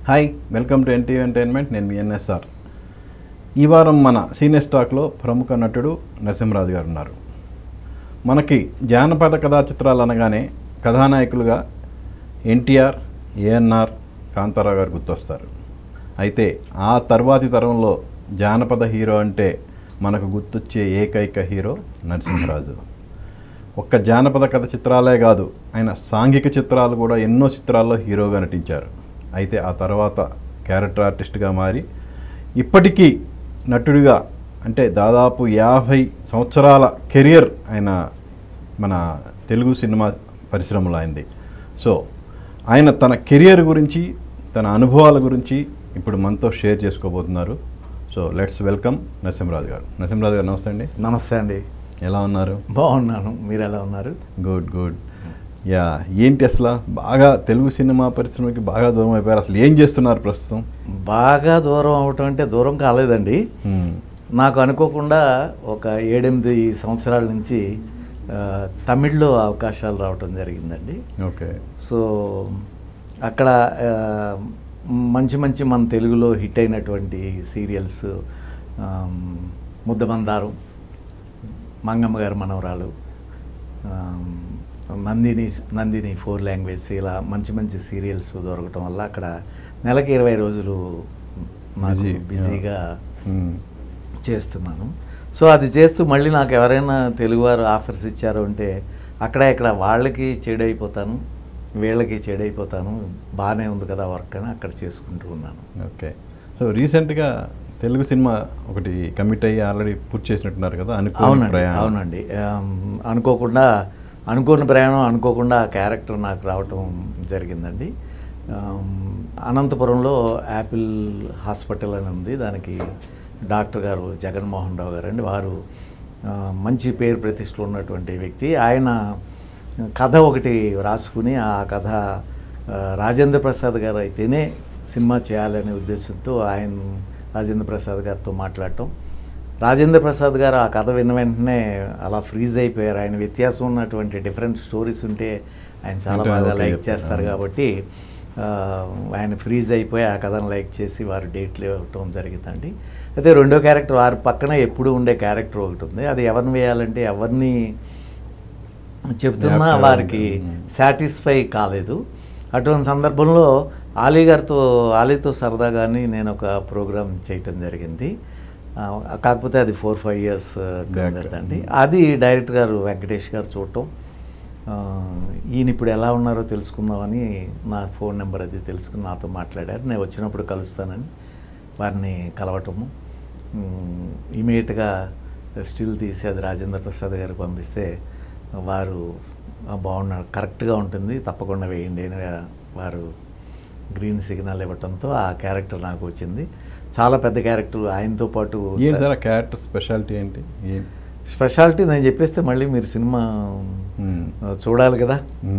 Hi, welcome to NTV entertainment. నేను మీ NSR. ఈ వారం మన సీనియర్ స్టాక్లో ప్రముఖ నటుడు నరసింహరాజు గారు ఉన్నారు. మనకి జానపద కథా చిత్రాలు అనగానే కథానాయకులుగా NTR, ANR, కాంతారావు గారు గుర్తొస్తారు. అయితే ఆ తర్వాతి తరంలో జానపద హీరో అంటే మనకు గుర్తొచ్చే ఏకైక హీరో నరసింహరాజు. ఒక్క జానపద కథ చిత్రాలే కాదు, ఆయన సాంఘిక చిత్రాలు కూడా ఎన్నో చిత్రాల్లో హీరోగా నటించారు. అయితే ఆ తర్వాత క్యారెక్టర్ ఆర్టిస్ట్గా మారి ఇప్పటికీ నటుడిగా అంటే దాదాపు 50 సంవత్సరాల కెరియర్ ఆయన మన తెలుగు సినిమా పరిశ్రమలో అయింది. సో ఆయన తన కెరియర్ గురించి, తన అనుభవాల గురించి ఇప్పుడు మనతో షేర్ చేసుకోబోతున్నారు. So let's welcome Narasimharaju garu. Narasimharaju గారు నమస్తే అండి. నమస్తే అండి. ఎలా ఉన్నారు? బాగున్నాను, మీరు ఎలా ఉన్నారు? Good good. యా, ఏంటి అసలు బాగా తెలుగు సినిమా పరిశ్రమకి బాగా దూరం అయిపోయారు. అసలు ఏం చేస్తున్నారు ప్రస్తుతం? బాగా దూరం అవటం అంటే దూరం కాలేదండి. నాకు అనుకోకుండా ఒక 7-8 సంవత్సరాల నుంచి తమిళ్లో అవకాశాలు రావటం జరిగిందండి. ఓకే. సో అక్కడ మంచి మన తెలుగులో హిట్ అయినటువంటి సీరియల్స్ ముద్దమందారం, మంగమ్మ గారి మనవరాలు, నందిని 4 లాంగ్వేజ్, ఇలా మంచి సీరియల్స్ దొరకటం వల్ల అక్కడ నెలకి 20 రోజులు బిజీగా చేస్తున్నాను. సో అది చేస్తూ మళ్ళీ నాకు ఎవరైనా తెలుగువారు ఆఫర్స్ ఇచ్చారు అంటే ఇక్కడ వాళ్ళకి చెడైపోతాను, వీళ్ళకి చెడైపోతాను, బాగానే ఉంది కదా వర్క్ అని అక్కడ చేసుకుంటూ ఉన్నాను. ఓకే. సో రీసెంట్గా తెలుగు సినిమా ఒకటి కమిట్ అయ్యి ఆల్రెడీ పూర్తి చేసినట్టున్నారు కదా? అవునండి. అనుకోని ప్రయాణం అనుకోకుండా ఆ క్యారెక్టర్ నాకు రావటం జరిగిందండి. అనంతపురంలో యాపిల్ హాస్పిటల్ అని ఉంది, దానికి డాక్టర్ గారు జగన్మోహన్ రావు గారు అండి. వారు మంచి పేరు ప్రతిష్టలు ఉన్నటువంటి వ్యక్తి. ఆయన కథ ఒకటి రాసుకుని ఆ కథ రాజేంద్ర ప్రసాద్ గారు అయితేనే సినిమా చేయాలనే ఉద్దేశంతో ఆయన రాజేంద్ర ప్రసాద్ గారితో మాట్లాడటం, రాజేంద్ర ప్రసాద్ గారు ఆ కథ విన్న వెంటనే అలా ఫ్రీజ్ అయిపోయారు. ఆయన వ్యత్యాసం ఉన్నటువంటి డిఫరెంట్ స్టోరీస్ ఉంటే ఆయన చాలా బాగా లైక్ చేస్తారు కాబట్టి ఆయన ఫ్రీజ్ అయిపోయి ఆ కథను లైక్ చేసి వారు డేట్లు ఇవ్వటం జరిగిందండి. అయితే రెండో క్యారెక్టర్ వారి పక్కన ఎప్పుడు ఉండే క్యారెక్టర్ ఒకటి ఉంది. అది ఎవరిని వేయాలంటే ఎవరిని చెప్తున్నా వారికి సాటిస్ఫై కాలేదు. అటువంటి సందర్భంలో ఆలీతో సరదాగాని నేను ఒక ప్రోగ్రామ్ చేయటం జరిగింది. కాకపోతే అది 4-5 ఇయర్స్ అండి. అది డైరెక్టర్ గారు వెంకటేష్ గారు చూడటం, ఈయన ఇప్పుడు ఎలా ఉన్నారో తెలుసుకుందామని నా ఫోన్ నెంబర్ అది తెలుసుకుని నాతో మాట్లాడారు. నేను వచ్చినప్పుడు కలుస్తానని వారిని కలవటము, ఇమీడియట్గా స్టిల్ తీసి అది రాజేంద్ర ప్రసాద్ గారికి పంపిస్తే వారు బాగున్నారు, కరెక్ట్గా ఉంటుంది, తప్పకుండా వేయండి అని వారు గ్రీన్ సిగ్నల్ ఇవ్వటంతో ఆ క్యారెక్టర్ నాకు వచ్చింది. చాలా పెద్ద క్యారెక్టర్. ఆయనతో పాటు క్యారెక్టర్ స్పెషాలిటీ ఏంటి? స్పెషాలిటీ నేను చెప్పేస్తే మళ్ళీ మీరు సినిమా చూడాలి కదా.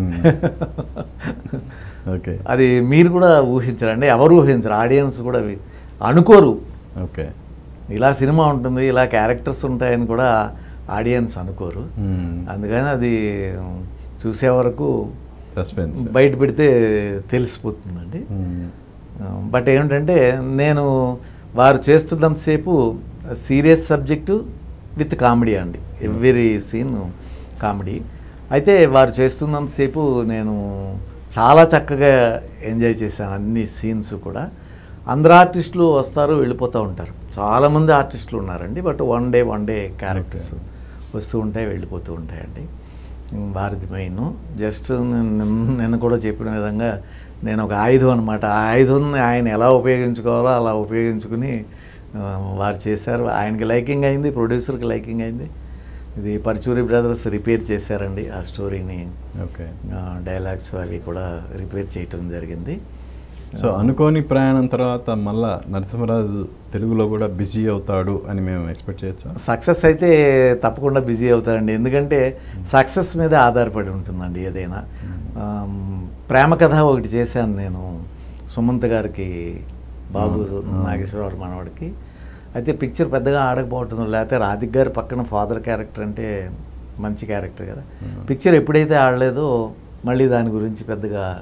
ఓకే. అది మీరు కూడా ఊహించరండి, ఎవరు ఊహించరు, ఆడియన్స్ కూడా అనుకోరు. ఓకే. ఇలా సినిమా ఉంటుంది, ఇలా క్యారెక్టర్స్ ఉంటాయని కూడా ఆడియన్స్ అనుకోరు. అందుకని అది చూసే వరకు సస్పెన్స్ బయట పెడితే తెలిసిపోతుందండి. బట్ ఏమిటంటే నేను వారు చేస్తున్నంతసేపు సీరియస్ సబ్జెక్టు విత్ కామెడీ అండి, ఎవ్రీ సీన్ కామెడీ. అయితే వారు చేస్తున్నంతసేపు నేను చాలా చక్కగా ఎంజాయ్ చేశాను అన్ని సీన్స్ కూడా. అందరు ఆర్టిస్టులు వస్తారు వెళ్ళిపోతూ ఉంటారు, చాలామంది ఆర్టిస్టులు ఉన్నారండి. బట్ వన్ డే క్యారెక్టర్స్ వస్తూ ఉంటాయి వెళ్ళిపోతూ ఉంటాయండి. భారతి మెయిన్ జస్ట్ నేను కూడా చెప్పిన విధంగా నేను ఒక ఆయుధం అనమాట. ఆ ఆయుధాన్ని ఆయన ఎలా ఉపయోగించుకోవాలో అలా ఉపయోగించుకుని వారు చేశారు. ఆయనకి లైకింగ్ అయింది, ప్రొడ్యూసర్కి లైకింగ్ అయింది. ఇది పరుచూరి బ్రదర్స్ రిపేర్ చేశారండి ఆ స్టోరీని. ఓకే. డైలాగ్స్ అవి కూడా రిపేర్ చేయటం జరిగింది. సో అనుకోని ప్రయాణం తర్వాత మళ్ళా నరసింహరాజు తెలుగులో కూడా బిజీ అవుతాడు అని మేము ఎక్స్పెక్ట్ చేయొచ్చు. సక్సెస్ అయితే తప్పకుండా బిజీ అవుతాడండి, ఎందుకంటే సక్సెస్ మీద ఆధారపడి ఉంటుందండి ఏదైనా. ప్రేమ కథ ఒకటి చేశాను నేను సుమంత్ గారికి, బాబు నాగేశ్వరరావు మనవాడికి. అయితే పిక్చర్ పెద్దగా ఆడకపోవటం, లేకపోతే రాధిక్ గారి పక్కన ఫాదర్ క్యారెక్టర్ అంటే మంచి క్యారెక్టర్ కదా. పిక్చర్ ఎప్పుడైతే ఆడలేదో మళ్ళీ దాని గురించి పెద్దగా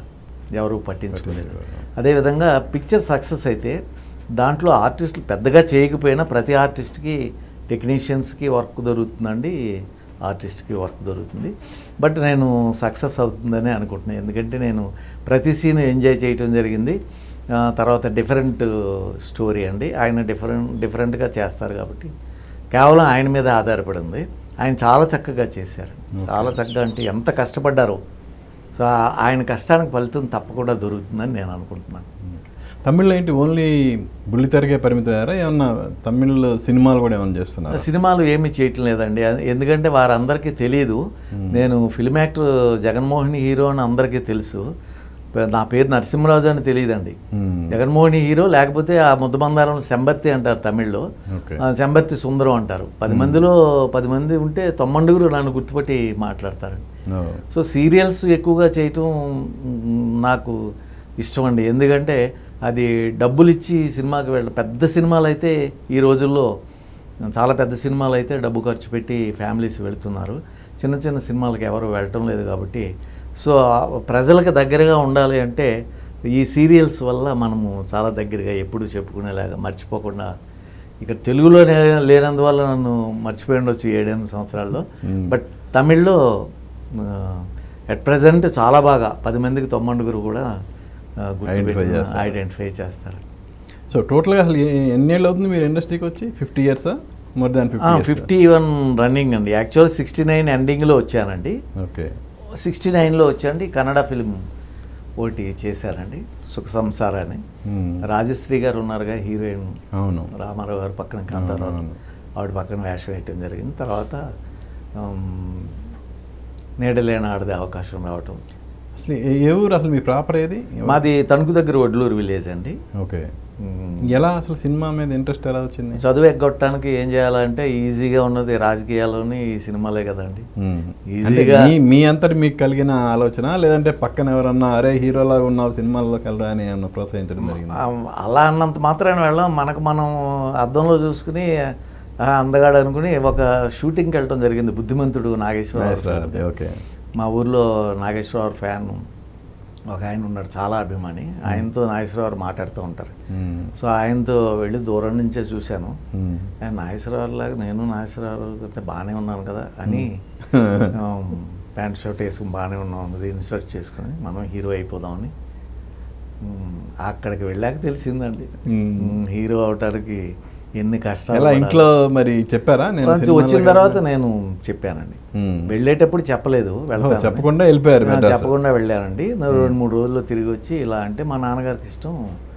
ఎవరు పట్టించుకోలేరు. అదేవిధంగా పిక్చర్ సక్సెస్ అయితే దాంట్లో ఆర్టిస్టులు పెద్దగా చేయకపోయినా ప్రతి ఆర్టిస్ట్కి, టెక్నీషియన్స్కి వర్క్ దొరుకుతుందండి, ఆర్టిస్ట్కి వర్క్ దొరుకుతుంది. బట్ నేను సక్సెస్ అవుతుందని అనుకుంటున్నాను. ఎందుకంటే నేను ప్రతి సీన్ ఎంజాయ్ చేయటం జరిగింది. తర్వాత డిఫరెంట్ స్టోరీ అండి. ఆయన డిఫరెంట్గా చేస్తారు కాబట్టి కేవలం ఆయన మీద ఆధారపడింది. ఆయన చాలా చక్కగా చేశారు. చాలా చక్కగా అంటే ఎంత కష్టపడ్డారో. సో ఆయన కష్టానికి ఫలితం తప్పకుండా దొరుకుతుందని నేను అనుకుంటున్నాను. తమిళ్లో ఏంటి ఓన్లీ బుల్లితెరకే పరిమితమయ్యారా? ఏమన్నా తమిళ్ సినిమాలు కూడా ఏమైనా చేస్తున్నారు? సినిమాలు ఏమీ చేయటం లేదండి. ఎందుకంటే వారందరికీ తెలియదు. నేను ఫిల్మ్ యాక్టర్ జగన్మోహిని హీరో అని అందరికీ తెలుసు. నా పేరు నరసింహరాజు అని తెలియదండి. జగన్మోహిని హీరో, లేకపోతే ఆ ముద్దమందారంలో శంబర్తి అంటారు తమిళ్లో, శంబర్తి సుందరం అంటారు. 10 మందిలో 10 మంది ఉంటే 9 నన్ను గుర్తుపట్టి మాట్లాడతారు. సో సీరియల్స్ ఎక్కువగా చేయటం నాకు ఇష్టం అండి. ఎందుకంటే అది డబ్బులు ఇచ్చి సినిమాకి పెద్ద సినిమాలు అయితే ఈ రోజుల్లో, చాలా పెద్ద సినిమాలు అయితే డబ్బు ఖర్చు పెట్టి ఫ్యామిలీస్ వెళుతున్నారు. చిన్న చిన్న సినిమాలకు ఎవరు వెళ్ళటం లేదు కాబట్టి, సో ప్రజలకు దగ్గరగా ఉండాలి అంటే ఈ సీరియల్స్ వల్ల మనము చాలా దగ్గరగా ఎప్పుడు చెప్పుకునేలాగా మర్చిపోకుండా. ఇక్కడ తెలుగులో లేనందువల్ల నన్ను మర్చిపోయి ఉండొచ్చు 7-8 సంవత్సరాల్లో. బట్ తమిళ్లో అట్ ప్రజెంట్ చాలా బాగా 10 మందికి 9 కూడా ఐడెంటిఫై చేస్తారు. సో టోటల్గా అసలు ఎన్నేళ్ళు అవుతుంది మీరు ఇండస్ట్రీకి వచ్చి? 50 ఇయర్సా? మోర్ దాన్ 51 రన్నింగ్ అండి. యాక్చువల్ 69 ఎండింగ్లో వచ్చానండి. ఓకే, 69లో వచ్చానండి. కన్నడ ఫిల్మ్ ఒకటి చేశారండి, సుఖ సంసార అని. రాజశ్రీ గారు ఉన్నారుగా హీరోయిన్, అవును, రామారావు గారు పక్కన కాంతారావు, ఆవిడ పక్కన వేషం వేయటం జరిగింది. తర్వాత నీడలేని ఆడదే అవకాశం రావటం. అసలు ఏ ఊరు అసలు మీ ప్రాపర్ ఏది? మాది తణుకు దగ్గర వడ్లూరు విలేజ్ అండి. ఓకే, ఎలా అసలు సినిమా మీద ఇంట్రెస్ట్ ఎలా వచ్చింది? చదువు ఎగ్గొట్టడానికి ఏం చేయాలంటే ఈజీగా ఉన్నది రాజకీయాల్లోని ఈ సినిమాలే కదండి. ఈజీగా మీ అంతటి మీకు కలిగిన ఆలోచన, లేదంటే పక్కన ఎవరన్నా అరే హీరోలాగా ఉన్నావు సినిమాల్లోకి వెళ్ళరా అని అన్న ప్రోత్సహించడం జరిగింది? అలా అన్నంత మాత్రాన వెళ్ళాం. మనకు మనం అద్దంలో చూసుకుని అందగాడు అనుకుని ఒక షూటింగ్కి వెళ్ళటం జరిగింది. బుద్ధిమంతుడు నాగేశ్వరరావు. ఓకే, మా ఊర్లో నాగేశ్వరరావు ఫ్యాన్ ఒక ఆయన ఉన్నాడు, చాలా అభిమాని. ఆయనతో నాగేశ్వరరావు మాట్లాడుతూ ఉంటారు. సో ఆయనతో వెళ్ళి దూరం నుంచే చూశాను. నాగేశ్వరరావు లాగా నేను నాగేశ్వరరావు అంటే బాగానే ఉన్నాను కదా అని ప్యాంట్ షర్ట్ వేసుకుని బాగానే ఉన్నాం అన్నది ఇన్స్ట్రక్ట్ చేసుకుని మనం హీరో అయిపోదామని అక్కడికి వెళ్ళాక తెలిసిందండి హీరో అవటానికి ఎన్ని కష్టాలు. ఇంట్లో మరి చెప్పారా? వచ్చిన తర్వాత నేను చెప్పానండి. వెళ్ళేటప్పుడు చెప్పలేదు, చెప్పకుండా వెళ్ళిపోయారు. చెప్పకుండా వెళ్ళానండి. 2-3 రోజుల్లో తిరిగి వచ్చి ఇలా అంటే మా నాన్నగారికి ఇష్టం,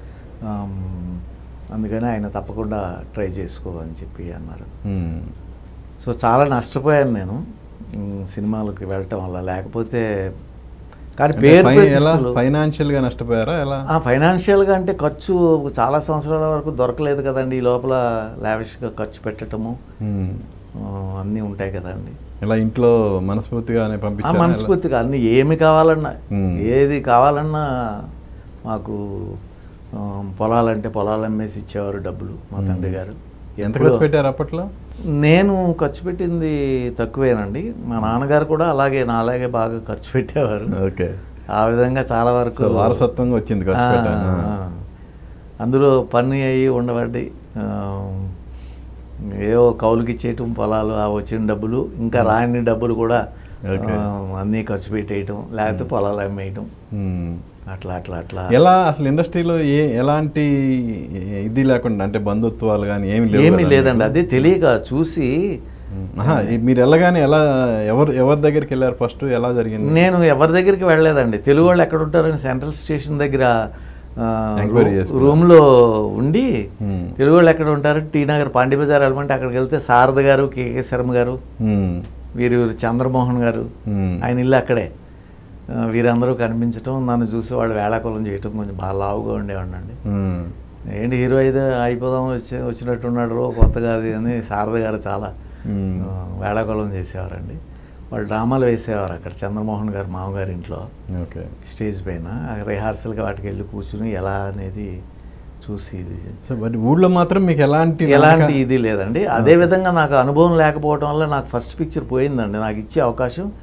అందుకని ఆయన తప్పకుండా ట్రై చేసుకో అని చెప్పి అన్నారు. సో చాలా నష్టపోయాను నేను సినిమాలకు వెళ్ళటం వల్ల. లేకపోతే కానీ ఫైనాన్షియల్గా నష్టపోయారా? ఎలా ఫైనాన్షియల్గా అంటే ఖర్చు చాలా సంవత్సరాల వరకు దొరకలేదు కదండి. ఈ లోపల లావిష్గా ఖర్చు పెట్టడము అన్నీ ఉంటాయి కదండి. ఇలా ఇంట్లో మనస్ఫూర్తిగానే పంపించారు? మనస్ఫూర్తిగా అన్నీ ఏమి కావాలన్నా, ఏది కావాలన్నా మాకు పొలాలంటే పొలాలు అమ్మేసి ఇచ్చేవారు డబ్బులు మా తండ్రి గారు. ఎంత ఖర్చు పెట్టారు అప్పట్లో? నేను ఖర్చు పెట్టింది తక్కువేనండి. మా నాన్నగారు కూడా అలాగే బాగా ఖర్చు పెట్టేవారు. ఓకే, ఆ విధంగా చాలా వరకు వారసత్వంగా వచ్చింది ఖర్చు పెట్టాను. అందులో పన్ను అయ్యి ఉండబడి ఏవో కౌలుకి ఇచ్చేయటం పొలాలు, ఆ వచ్చిన డబ్బులు ఇంకా రాని డబ్బులు కూడా అన్నీ ఖర్చు పెట్టేయటం, లేకపోతే పొలాలు అమ్మేయటం, అట్లా ఎలా అసలు ఇండస్ట్రీలో ఎలాంటి ఇది లేకుండా అంటే బంధుత్వాలు కానీ ఏమీ లేదండి. అదే తెలియక చూసి మీరు వెళ్ళగానే ఎలా ఎవరి దగ్గరికి వెళ్ళారు? ఫస్ట్ ఎలా జరిగింది? నేను ఎవరి దగ్గరికి వెళ్ళలేదండి. తెలుగు వాళ్ళు ఎక్కడ ఉంటారని సెంట్రల్ స్టేషన్ దగ్గర రూమ్లో ఉండి తెలుగు వాళ్ళు ఎక్కడ ఉంటారు, టీ నగర్ పాండి బజార్ వెళ్ళమంటే అక్కడికి వెళ్తే శారద గారు, కేకే శర్మ గారు, వీరు చంద్రమోహన్ గారు, ఆయన ఇల్లు అక్కడే. వీరందరూ కనిపించటం, నన్ను చూసి వాళ్ళు వేళాకోళం చేయటం, కొంచెం బాగా లావుగా ఉండేవాడినండి. ఏంటి హీరో అయితే అయిపోదాం వచ్చినట్టున్నాడు కొత్తగా అది అని శారద గారు చాలా వేళాకోళం చేసేవారండి. వాళ్ళు డ్రామాలు వేసేవారు అక్కడ చంద్రమోహన్ గారు మామగారి ఇంట్లో స్టేజ్ పైన. రిహార్సల్గా వాటికి వెళ్ళి కూర్చుని ఎలా అనేది చూసి ఇది. సో బట్ ఊళ్ళో మాత్రం మీకు ఎలాంటి ఇది లేదండి. అదేవిధంగా నాకు అనుభవం లేకపోవడం వల్ల నాకు ఫస్ట్ పిక్చర్ పోయిందండి. నాకు ఇచ్చే అవకాశం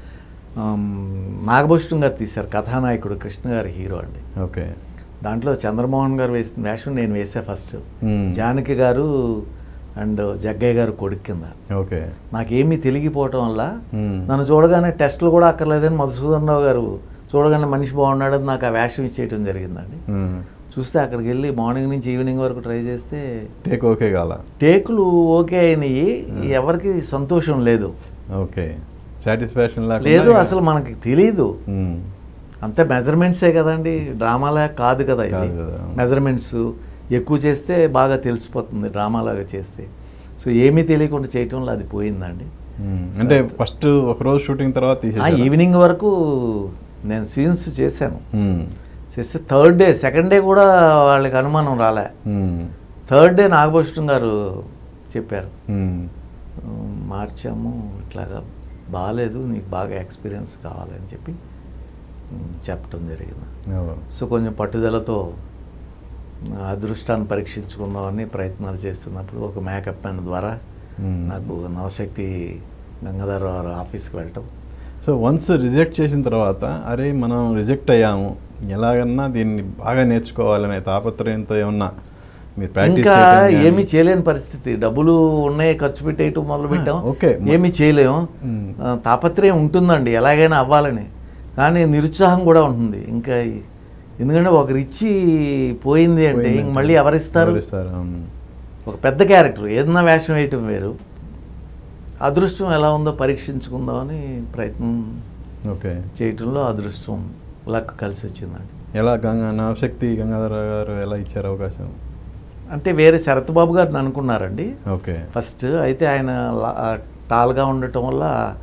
నాగభూషణం గారు తీశారు, కథానాయకుడు కృష్ణ గారి హీరో అండి. ఓకే. దాంట్లో చంద్రమోహన్ గారు వేసిన వేషం నేను వేసా ఫస్ట్. జానకి గారు అండ్ జగ్గయ్య గారు కొడుకు కింద. ఓకే. నాకేమీ తెలిగిపోవటం వల్ల నన్ను చూడగానే టెస్టులు కూడా అక్కర్లేదని మధుసూదన్ రావు గారు చూడగానే మనిషి బాగున్నాడని నాకు ఆ వేషం ఇచ్చేయటం జరిగిందండి. చూస్తే అక్కడికి వెళ్ళి మార్నింగ్ నుంచి ఈవినింగ్ వరకు ట్రై చేస్తే ఓకే కాల, టేకులు ఓకే అయినాయి, ఎవరికి సంతోషం లేదు. ఓకే, సాటిస్ఫాక్షన్ లేదు, అసలు మనకి తెలీదు. అంతే మెజర్మెంట్సే కదండి, డ్రామాలాగా కాదు కదా ఇది. మెజర్మెంట్స్ ఎక్కువ చేస్తే బాగా తెలిసిపోతుంది డ్రామాలాగా చేస్తే. సో ఏమీ తెలియకుండా చేయటంలో అది పోయిందండి. అంటే ఫస్ట్ ఒకరోజు షూటింగ్ తర్వాత ఈవినింగ్ వరకు నేను సీన్స్ చేశాను. చేస్తే థర్డ్ డే, సెకండ్ డే కూడా వాళ్ళకి అనుమానం రాలే. థర్డ్ డే నాగభూషణం గారు చెప్పారు, మార్చాము, ఇట్లాగా బాగాలేదు, నీకు బాగా ఎక్స్పీరియన్స్ కావాలని చెప్పి చెప్పడం జరిగింది. సో కొంచెం పట్టుదలతో అదృష్టాన్ని పరీక్షించుకుందామని ప్రయత్నాలు చేస్తున్నప్పుడు ఒక మేకప్ మ్యాన్ ద్వారా నాకు నవశక్తి గంగాధరరావు ఆఫీస్కి వెళ్ళటం. సో వన్స్ రిజెక్ట్ చేసిన తర్వాత అరే మనం రిజెక్ట్ అయ్యాము, ఎలాగన్నా దీన్ని బాగా నేర్చుకోవాలనే తాపత్రయంతో ఏమన్నా మీరు ప్రాక్టీస్ ఇంకా ఏమీ చేయలేని పరిస్థితి, డబ్బులు ఉన్నాయి ఖర్చు పెట్టేయటం మొదలు పెట్టాం, ఏమీ చేయలేము. తాపత్రయం ఉంటుందండి ఎలాగైనా అవ్వాలని, కానీ నిరుత్సాహం కూడా ఉంటుంది. ఇంకా ఎందుకంటే ఒకరు ఇచ్చి పోయింది అంటే ఇంక మళ్ళీ ఎవరిస్తారు? ఒక పెద్ద క్యారెక్టర్ ఏదన్నా వేషం వేయటం వేరు, అదృష్టం ఎలా ఉందో పరీక్షించుకుందామని ప్రయత్నం చేయటంలో అదృష్టం లక్ కలిసి వచ్చిందండి. ఎలా నవశక్తి గంగాధర గారు ఎలా ఇచ్చారు అవకాశం? అంటే వేరే శరత్ బాబు గారిని అనుకున్నారండి ఓకే ఫస్ట్. అయితే ఆయన టాల్గా ఉండటం వల్ల